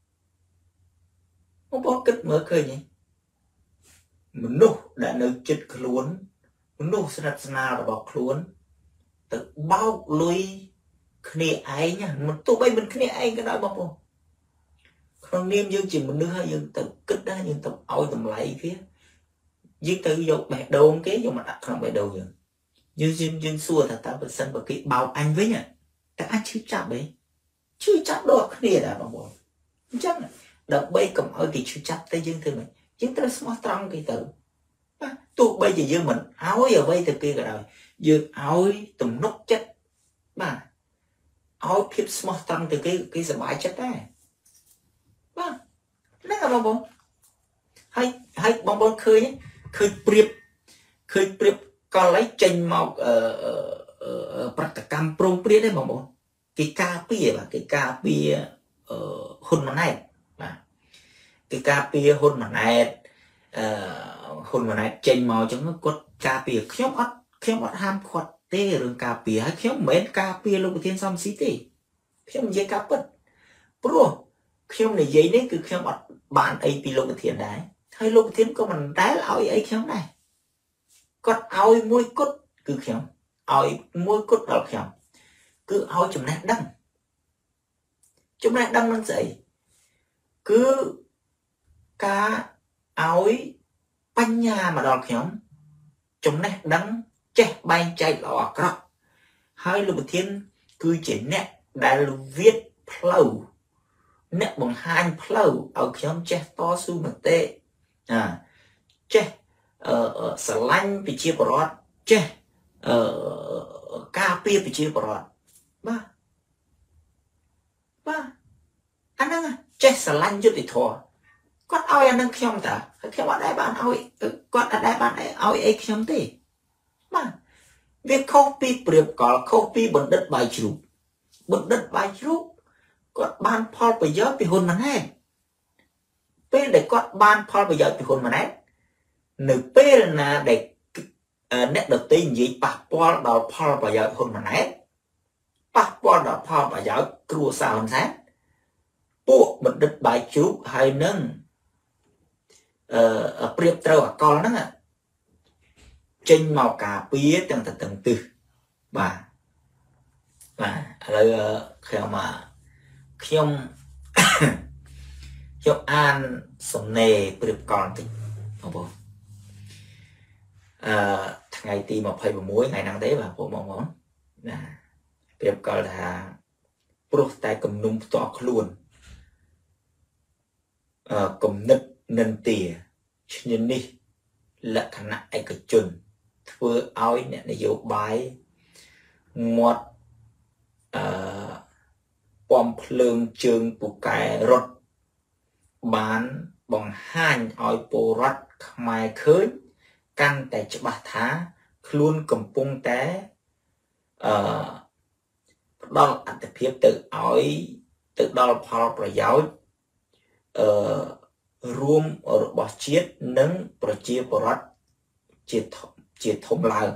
A: បងប្អូនគិតមើលឃើញទេមនុស្សដែលនៅចិត្តខ្លួនមនុស្សស្និទ្ធស្នាលរបស់ខ្លួនទៅបោកលុយគ្នាឯងមិនទោះបីមិនគ្នាឯងក៏ដោយបងប្អូនក្នុងនាមយើងជាមនុស្សហើយយើងទៅគិតដែរយើងទៅឲ្យតម្លៃគេយើងទៅយកបេះដូងគេយកមកដាក់ក្នុងបេះដូងយើងយើងយើងយើងសួរថាតើបើសិនបើគេបោកអញវិញតើអាចឈឺចាប់ទេឈឺចាប់ដូចគ្នាដែរបងប្អូនអញ្ចឹងដើម្បីកុំឲ្យគេឈឺចាប់ទៅយើងធ្វើម៉េចយើងត្រូវស្មោះត្រង់គេទៅបាទទោះបីជាយើងមិនឲ្យអ្វីទៅគេក៏ដោយយើងឲ្យទំនុកចិត្តបាទឲ្យភាពស្មោះត្រង់ទៅគេគេសប្បាយចិត្តដែរបាទហ្នឹងបងប្អូនហើយហើយបងប្អូនឃើញឃើញព្រៀបឃើញព្រៀបកលអីចេញមកអឺប្រតិកម្មប្រងព្រាតទេបងប្អូនគេការពារបាទគេការពារអឺហ៊ុនម៉ាណែតបាទគេការពារហ៊ុនម៉ាណែតអឺហ៊ុនម៉ាណែតចេញមកអញ្ចឹងគាត់ការពារខ្ញុំអត់ខ្ញុំអត់ហាមគាត់ទេរឿងការពារហើយខ្ញុំមិនមែនការពារលោកប្រធានសំស៊ីទេខ្ញុំនិយាយការពិតព្រោះខ្ញុំនិយាយនេះគឺខ្ញុំអត់បានអីពីលោកប្រធានដែរហើយលោកប្រធានក៏មិនដែលឲ្យអីខ្ញុំដែរគាត់ឲ្យមួយគត់គឺខ្ញុំឲ្យមួយគត់ដល់ខ្ញុំគឺឲ្យចំណេះដឹងចំណេះដឹងនឹងស្អីគឺការឲ្យបញ្ញាមកដល់ខ្ញុំចំណេះដឹងចេះបែងចែកល្អអាក្រក់ហើយលោកប្រធានគឺជាអ្នកដែលវាតផ្លូវអ្នកបង្ហាញផ្លូវឲ្យខ្ញុំចេះតស៊ូមតិអាចេះអឺស្រឡាញ់ប្រជាពលរដ្ឋចេះអឺការពារប្រជាពលរដ្ឋបាទបាទអាហ្នឹងចេះស្រឡាញ់យុត្តិធម៌គាត់ឲ្យអាហ្នឹងខ្ញុំតាហើយខ្ញុំអត់ដែលបានឲ្យគាត់អត់ដែលបានឲ្យអីខ្ញុំទេបាទវាខុសពីព្រៀបកលខុសពីបណ្ឌិតបាយជ្រូកបណ្ឌិតបាយជ្រូកគាត់បានផលប្រយោជន៍ពីហ៊ុនម៉ាណែតពេលដែលគាត់បានផលប្រយោជន៍ពីហ៊ុនម៉ាណែតនៅពេលណាដែលអ្នកដទៃនិយាយប៉ះពាល់ដល់ផលប្រយោជន៍ហ៊ុនម៉ាណែតប៉ះពាល់ដល់ផលប្រយោជន៍គ្រួសារហ៊ុនសែនពួកបណ្ឌិតបាយជ្រូកហើយនឹងអឺព្រៀបត្រូវអកលហ្នឹងចេញមកការពារទាំងទៅទាំងទិស bà bà lời khi mà khi ông khi ông an sầm nề bự còn thì không bốn ngày ti một hay một muối ngày năng đấy và bộ mong món nè bự còn là pro tay cầm nung to luôn cầm nứt nền tìa nhìn đi là khả năng ai cái chuẩn vừa áo nè để dấu bài ngọt bom phượng trường của cái rốt bán bằng hai oi bồ rốt mai khơi căn tại chợ bát thá luôn cầm pung té đó là tập hiệp tự oi tự đó là phải giáoរួមរបស់ជាតិនិងប្រជាពលរដ្ឋជាជាធំឡើង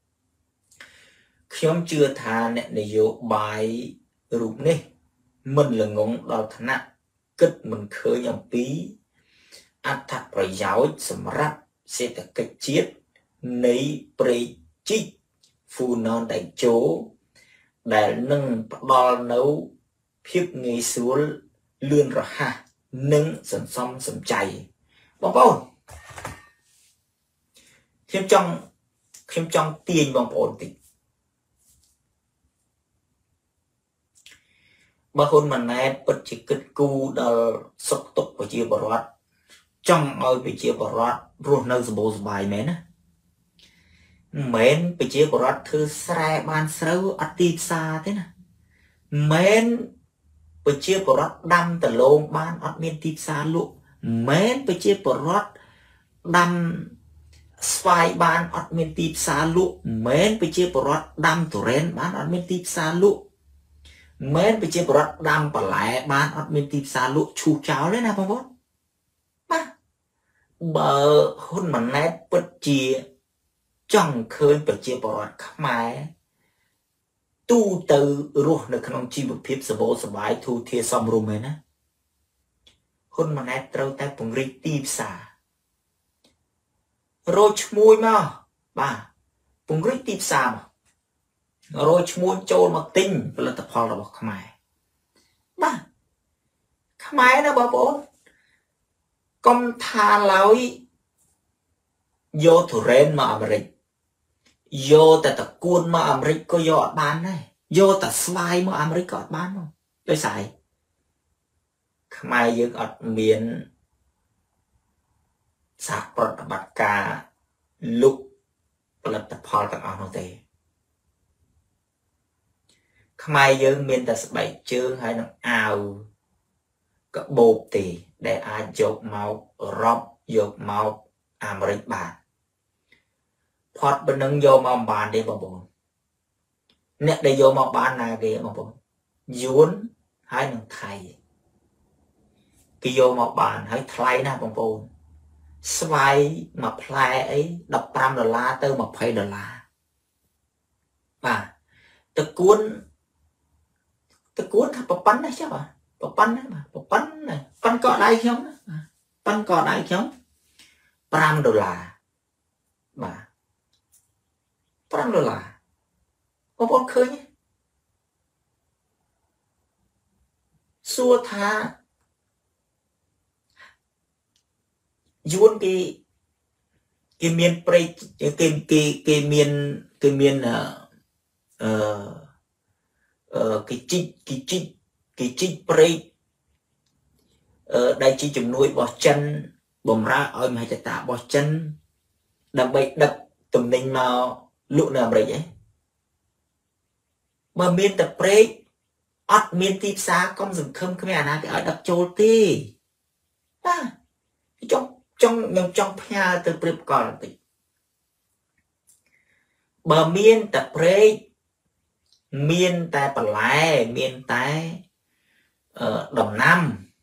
A: ខ្ញុំជឿថាអ្នកនយោបាយរូបនេះមិនល្ងងដល់ឋានៈគិតមិនឃើញអំពីអត្ថប្រយោជន៍សម្រាប់សេដ្ឋកិច្ចជាតិនៃព្រៃជីកហ្វូណនតេជោដែលនឹងផ្ដល់នូវភាពងាយស្រួលលឿនរហ័សនិងសន្សំសំចៃបងប្អូនខ្ញុំចង់ខ្ញុំចង់ទាញបងប្អូនតិចបើហ៊ុនម៉ាណែតពិតជាគិតគូរដល់សុខទុក្ខប្រជាពលរដ្ឋចង់ឲ្យប្រជាពលរដ្ឋរស់នៅសម្បូរសប្បាយមែនណាមិនមែនប្រជាពលរដ្ឋធ្វើស្រែបានស្រូវអត់ទីផ្សារទេណាមែនប្រជាពលរដ្ឋដាំដលងបានអត់មានទីផ្សារលក់មែនប្រជាពលរដ្ឋដាំស្វាយបានអត់មានទីផ្សារលក់មែនប្រជាពលរដ្ឋដាំទុរេនបានអត់មានទីផ្សារលក់មែនប្រជាពលរដ្ឋដាំបន្លែបានអត់មានទីផ្សារលក់ឈូសចោលទេណាបងប្អូនបាទបើហ៊ុនម៉ាណែតពិតជាចង់ឃើញប្រជាពលរដ្ឋខ្មែរទូទៅរស់នៅក្នុងជីវភាពសបោសបាយធូរធារសមរម្យហ្នឹងណាហ៊ុនម៉ាណែតត្រូវតែពង្រីកទីផ្សាររកឈ្មួញមកបាទពង្រីកទីផ្សារមករកឈ្មួញចូលមកទិញផលិតផលរបស់ខ្មែរបាទខ្មែរណាបងប្អូនកុំថាឡើយយកទុរេនមកអាមេរិកយកតែតកួនមកអាមេរិកក៏យកអត់បានដែរយកតែស្វាយមកអាមេរិកក៏អត់បានដែរដោយសារខ្មែរយើងអត់មានសហប្រតិបត្តិការលុបផលិតផលទាំងអស់នោះទេខ្មែរយើងមានតែស្បែកជើងហើយនឹងអាវកបោបទេដែលអាចយកមកអឺរ៉ុបយកមកអាមេរិកបានផតប៉ុណ្ណឹងយកមកបានទេបងប្អូនអ្នកដែលយកមកបានណាគេបងប្អូនយួនហើយនឹងថៃគេយកមកបានហើយថ្លៃណាស់បងប្អូនស្វាយមួយផ្លែអីដប់ប្រាំដុល្លារទៅម្ភៃដុល្លារបាទតកួនតកួនថាប៉ុណ្ណេះចុះបាទប៉ុណ្ណេះបាទប៉ុណ្ណេះប៉ុណ្ណក៏ដៃខ្ញុំណាប៉ុណ្ណក៏ដៃខ្ញុំប្រាំដុល្លារបាទប្រាំដុល្លារបងប្អូនឃើញសួរថាយួនគេគេមានព្រៃគេគេគេមានគេមានអឺអឺគេជីកគេជីកគេជីកព្រៃអឺដែលជាជំនួយរបស់ចិនបំរើឲ្យមហិច្ឆតារបស់ចិនដើម្បីដឹកទំនិញមកលក់នៅអាមេរិកឯងបើមានតែព្រែកអត់មានទីផ្សារកុំសង្ឃឹមគ្មានអាណាគេឲ្យដឹកចូលទេបាទចង់ចង់ខ្ញុំចង់ផ្ញើទៅព្រៀបកលបន្តិចបើមានតែព្រែកមានតែបន្លែមានតែអឺដំណាំ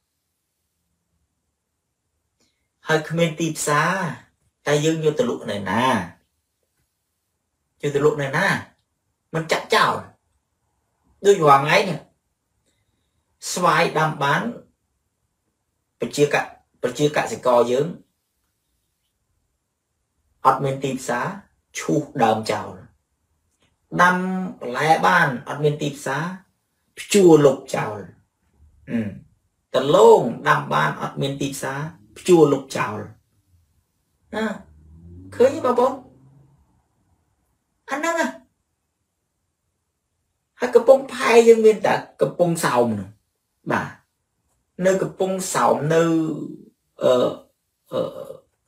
A: ហើយគ្មានទីផ្សារតែយើងយកទៅលក់នៅណាយកទៅលក់នៅណាមិនចាក់ចោលដូចរាល់ថ្ងៃនេះស្វាយដាំបានប្រជាកប្រជាកសិករយើងអត់មានទីផ្សារឈូសដើមចោល đâm lẽ ban ở miền tây xá chua lục chào ừ tờ lông đâm ban ở miền tây xá chua lục chào à khơi như bà bố anh năng à hay cái bông phai dân miền ta cái bông sầu nè bà nơi cái bông sầu nơi ờ ờ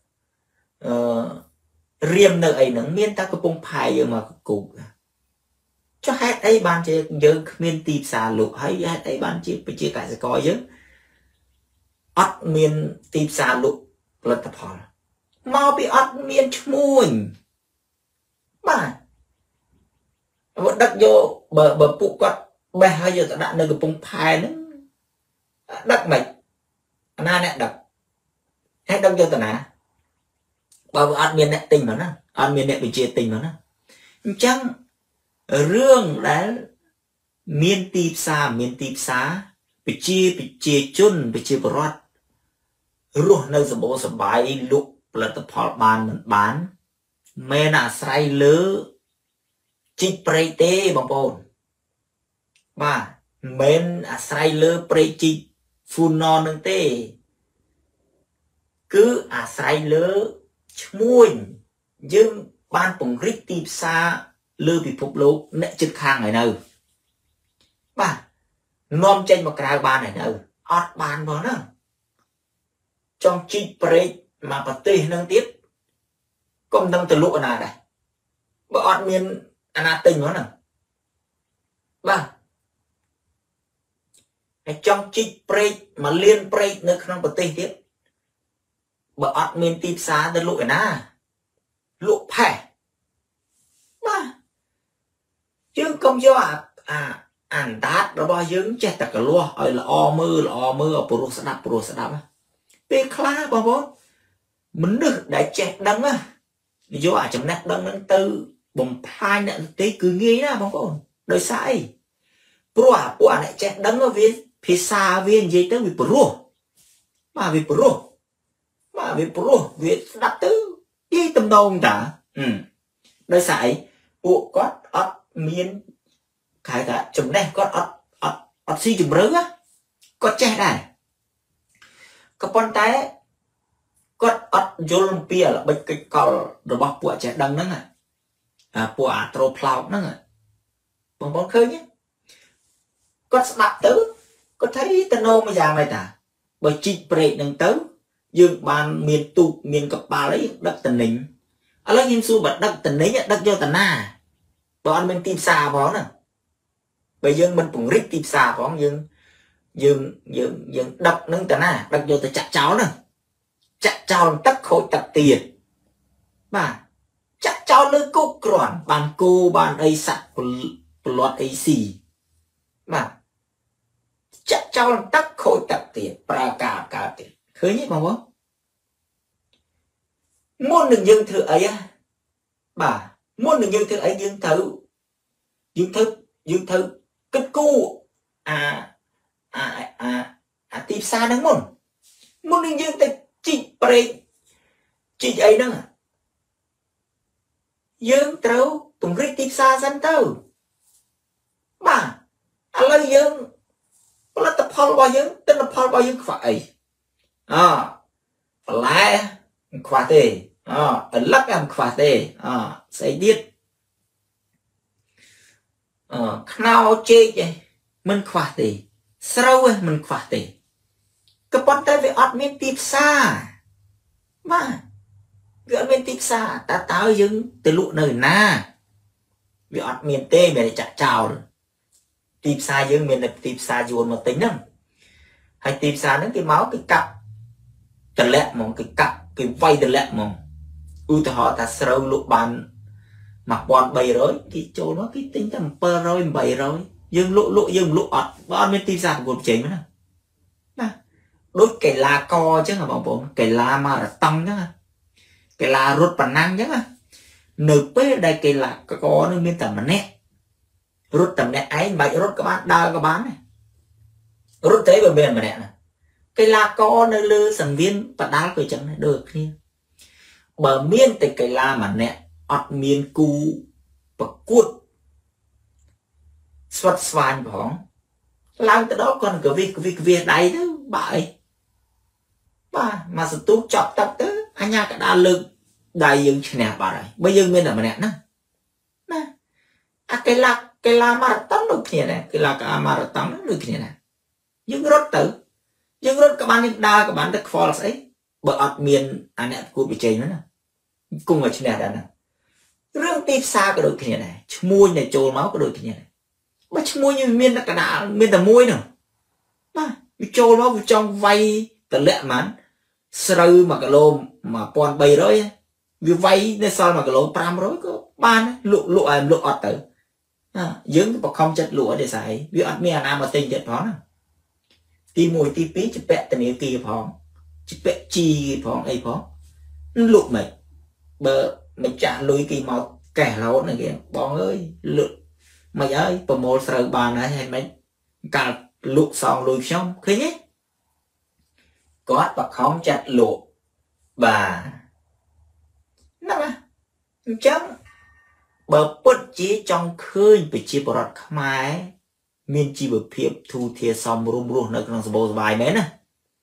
A: ờ riêng nơi ấy nó miền ta cái bông phai dân mà cụ cho hết ấy ban chơi giờ miền tây xà lục hay hết ấy ban chơi phải chơi cả sẽ coi chứ ắt miền tây xà lục là tập họ mau bị ắt miền chui bà vẫn đặt vô bờ bờ phụ quạt bè hay giờ ta đặt nơi cái bông phai nữa đặt mày na nè đặt hết đặt vô ta nè bao ắt miền nè tình mà nó ắt miền nè bị chia tình mà nó chẳng rương đấy miền tây xa miền tây xa bị chia bị chia chun bị chia bọt ruột nơi sờ bò sờ bài lục là tập họ bàn mình bán mẹ nà say lứa chích prey tê bằng bồn ba men à say lứa prey chích Funan nâng tê cứ à say lứa muôn nhưng ban bùng rít tịp xa lứa bị phục lục nè chích khang này nơi ba non trên một cái bàn này nơi ọt bàn vào nó trong chích prey mà bà tê nâng tiếp công nâng từ lụa nào đây bà ọt miền anh à tình nó nè ba trong chích prey mà liên prey nơi không bà tê tiếp bà ọt miền tiếp xa tới lụa nào lụa phè ba chứ không do à à ảnh tát đó bao dưỡng chết tất cả lúa ơi là o mưa là o mưa ở pro sa đạp pro sa đạp bê khá bà bố mình được đại chết đắng á do à chấm nét đắng nâng tư bồng phai nè tí cứ nghe đó bông bông đời sai pro à pro à này chết đắng ở viên phía xa viên gì tới vì pro mà vì pro mà vì pro vì đạp tư đi tầm đâu không ta ừ đời sai bộ có ớt miên khai cả chấm nét có ớt ớt ớt xí chấm rớt á có chết này có con té có ớt dồn bia là bạch cái cầu rồi bọc bộ trẻ đằng đó nè à bộ à trâu plau đó nè bằng bóng khơi nhé có đạp tứ có thấy tên nô mà giang này ta bởi chích bệ nâng tứ dương bàn miền tụ miền cặp bà lấy đất tình nính ở lấy nghiêm su bật đất tình nính đất do tần na bọn mình tìm xa bó nè bởi dương mình cũng rít tìm xa bó dương dương dương dương đập nâng tần na đất do tần chặt cháu nè chặt cháu tất khối tập tiền mà chặt cháu lưới cốc còn bàn cô bàn ấy sạch của loạt ấy xì mà chặt cháu tất khối tập tiền pra cả cả tiền khơi nhất mà bố muốn đừng dương thử ấy á bà muốn đừng dương thử ấy dương thử dương thử dương thử kết cu à à à à tìm xa đáng muốn muốn đừng dương thử chị bày chị ấy đó dương trâu tùng rít tiếp xa dân tâu bà à lời dương có là tập hồn bao dương tên là hồn bao dương phải à phải khóa tê à lắc em khóa tê à sẽ biết à khao chê vậy mình khóa tê sâu mình khóa tê cái bọn tay về ọt miên tiếp xa mà cái miên tiếp xa ta tao dưng từ lụ nơi na vì ọt miên tê mày chặt chào rồi tiếp xa dưng miền là tiếp xa dồn một tính lắm hay tiếp xa đến cái máu cái cặp cái lẹ mong cái cặp cái vay cái lẹ mong ưu ta họ ta sâu lụ bàn mặc bọn bầy rồi thì chỗ nó cái tính tầm pơ rồi bầy rồi dưng lụ lụ dưng lụ ọt bọn miên tiếp xa của một chế nữa đôi cái lá co chứ hả bọn bọn cái lá mà là tăng chứ hả cái lá rút bản năng chứ hả nửa bế đây cái lá co nó miên tầm mà nét rút tầm nét ấy bậy rút các bạn đau các bạn này rút thế bên bên mà nè cái lá co nơi lư sầm viên và đá cười chẳng được kia bờ miên từ cái lá mà nè ọt miên cu và cuột swat swan phong lang tới đó còn cái việc việc việc đấy đó bại ba mà sự tu chọc tập tới anh nhà cả đa lực đại dương nè bà này bây giờ mình là mà nè nè à cái là cái là marathon được kia này cái là cái marathon được kia này nhưng rất tử nhưng rất các bạn những đa các bạn được fall ấy bởi ọt miền anh em của bị chơi nữa nè cùng ở trên này đã nè rương tiếp xa cái đôi kia này môi này trôi máu cái đôi kia này mà môi như miền là cả đá miền là môi nữa mà trôi máu trong vay tờ lệ mán sờ mà cái lô mà còn bay rồi vì vay nên sao mà cái lô pram rồi có ban lụ lụ à lụ ọt tử dưỡng cái bọc không chất lụa để xài vì ọt miền nào mà tinh chất đó nè ti mùi ti pí chỉ bẹ tình yêu kia phong chỉ bẹ chi phong ấy phong lụ mày bờ mày trả lùi kỳ màu kẻ lấu này kìa bọn ơi lụ mày ơi bờ một sờ bàn này hay mấy cả lụ xong lùi xong khi nhé có bọc không chặt lụ bà nó mà chấm bờ bút chỉ trong khơi bị chi bọt khai miền chi bờ phía thu thia xong rum rum nó còn sầu vài mấy nè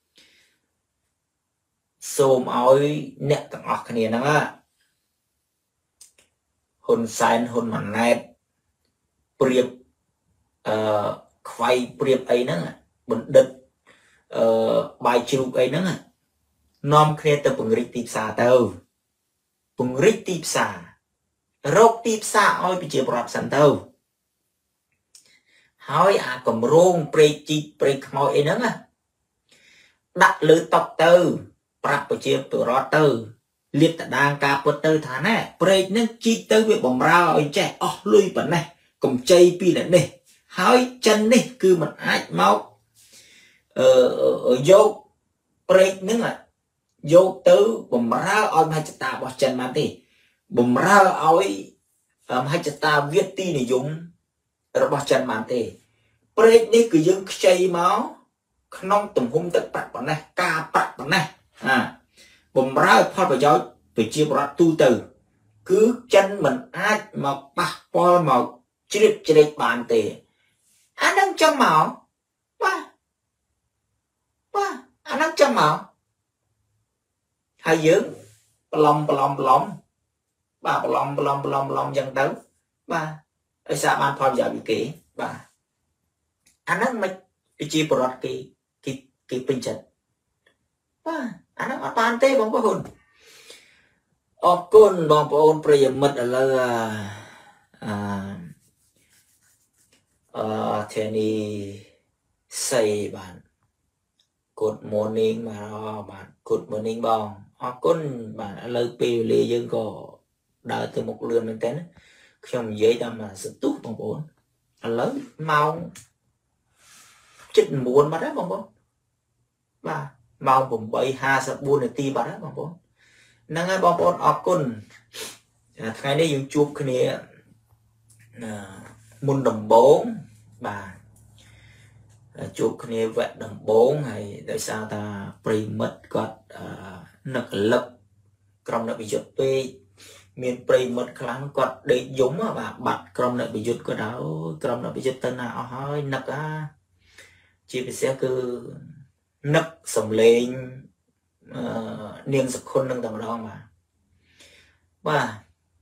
A: xôm ơi nẹt tặng ọc này nè á hôn sai hôn mặn nẹt priệp khoai priệp ấy nè bẩn đứt bài chịu ấy nè nom kia từ bừng rít tịp xa tàu bừng rít tịp xa rốt tịp xa ơi bị chịu bọt sẵn tàu hỏi à cầm rôn Prek Chik Prek mồi ấy nữa đặt lưỡi tóc từ Prek Chik Funan từ liệt đang cà bớt từ thà nè Prek nó chi từ việc bồng ra ở trẻ oh lui bẩn này cùng chay pi là này hỏi chân này cứ mình ai máu ở ở vô Prek nữa là vô từ bồng ra ở hai chữ ta bỏ chân mà thì bồng ra ở hai chữ ta viết ti này dùngរបស់ចិនបានទេព្រែកនេះគឺយើងខ្ចីមកក្នុងទំហំទឹកប្រាក់ប៉ុណ្ណេះការប្រាក់ប៉ុណ្ណេះអាបំរើផលប្រយោជន៍ប្រជាពលរដ្ឋទូទៅគឺចិនមិនអាចមកប៉ះពាល់មកជ្រៀតជ្រែកបានទេអានឹងចាំមកបាទបាទអានឹងចាំមកហើយយើងប្រឡំប្រឡំប្រឡំបាទប្រឡំប្រឡំប្រឡំប្រឡំអញ្ចឹងទៅបាទ ไอ้สาบานพอจะวิเกบ่าอันนั้นไม่จีบรอดกี่กี่กี่เป็นจัดบ่าอันนั้นปานเต้บองพระคุณออกก้นบองพระองค์ประยมัดอะไรอ่าเอ่อเทนี่ใส่บ้านกดโมนิ่งมาบ้านกดโมนิ่งบองออกก้นบ้านอะไรปีเลยยังก็ได้ถึงหกเรือนเหมือนกันkhông dễ đâu mà sự tốt bằng bốn lớn mau chết buồn mà đó bằng bốn và mau bụng bậy ha sợ buồn để ti bà đó bằng bốn năng ai bằng bốn ở côn ngày nay dùng chụp cái này môn đồng bốn và chụp cái này vẹn đồng bốn hay tại sao ta mất gọt nực lập trong nó bị giật tê miền Prek mất kháng quạt để giống và bật cầm lại bị giật cái đó cầm lại bị giật tên nào hơi nực á chỉ bị xe cứ nực sầm lên niềng sực khôn nâng tầm đó mà và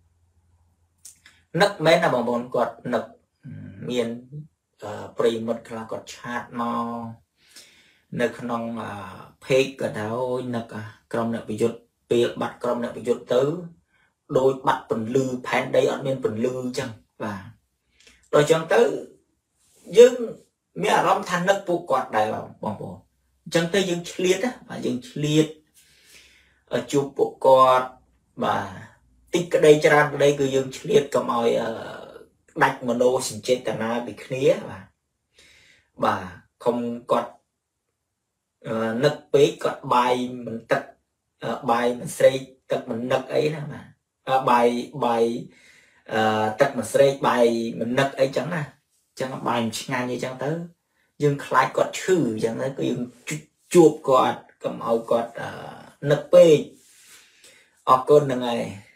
A: nực mấy là bằng bọn quạt nực miền Prek mất kháng quạt chát nó nực nong phê cái đó nực cầm lại bị giật bị bật cầm lại bị giật tới đôi bắt phần lư phán đây ở bên phần lư chăng và rồi chẳng tới dương mi ở trong thanh nước phụ quạt đại vào bong bóng chẳng tới dương liệt á và dương liệt ở chụp bộ quạt và tích cái đây cho ra đây cứ dương liệt cầm oi đặt mà nô xin chết tà na bị khía và và không quạt nước bế quạt bài mình tật bài mình xây tật mình nực ấy nè mà bài bài tật mà sấy bài mình nực ấy chẳng à chẳng bài ngang như chẳng tới dương khai quạt chữ chẳng tới cái dương chuột quạt cầm ao quạt nực bê ở con này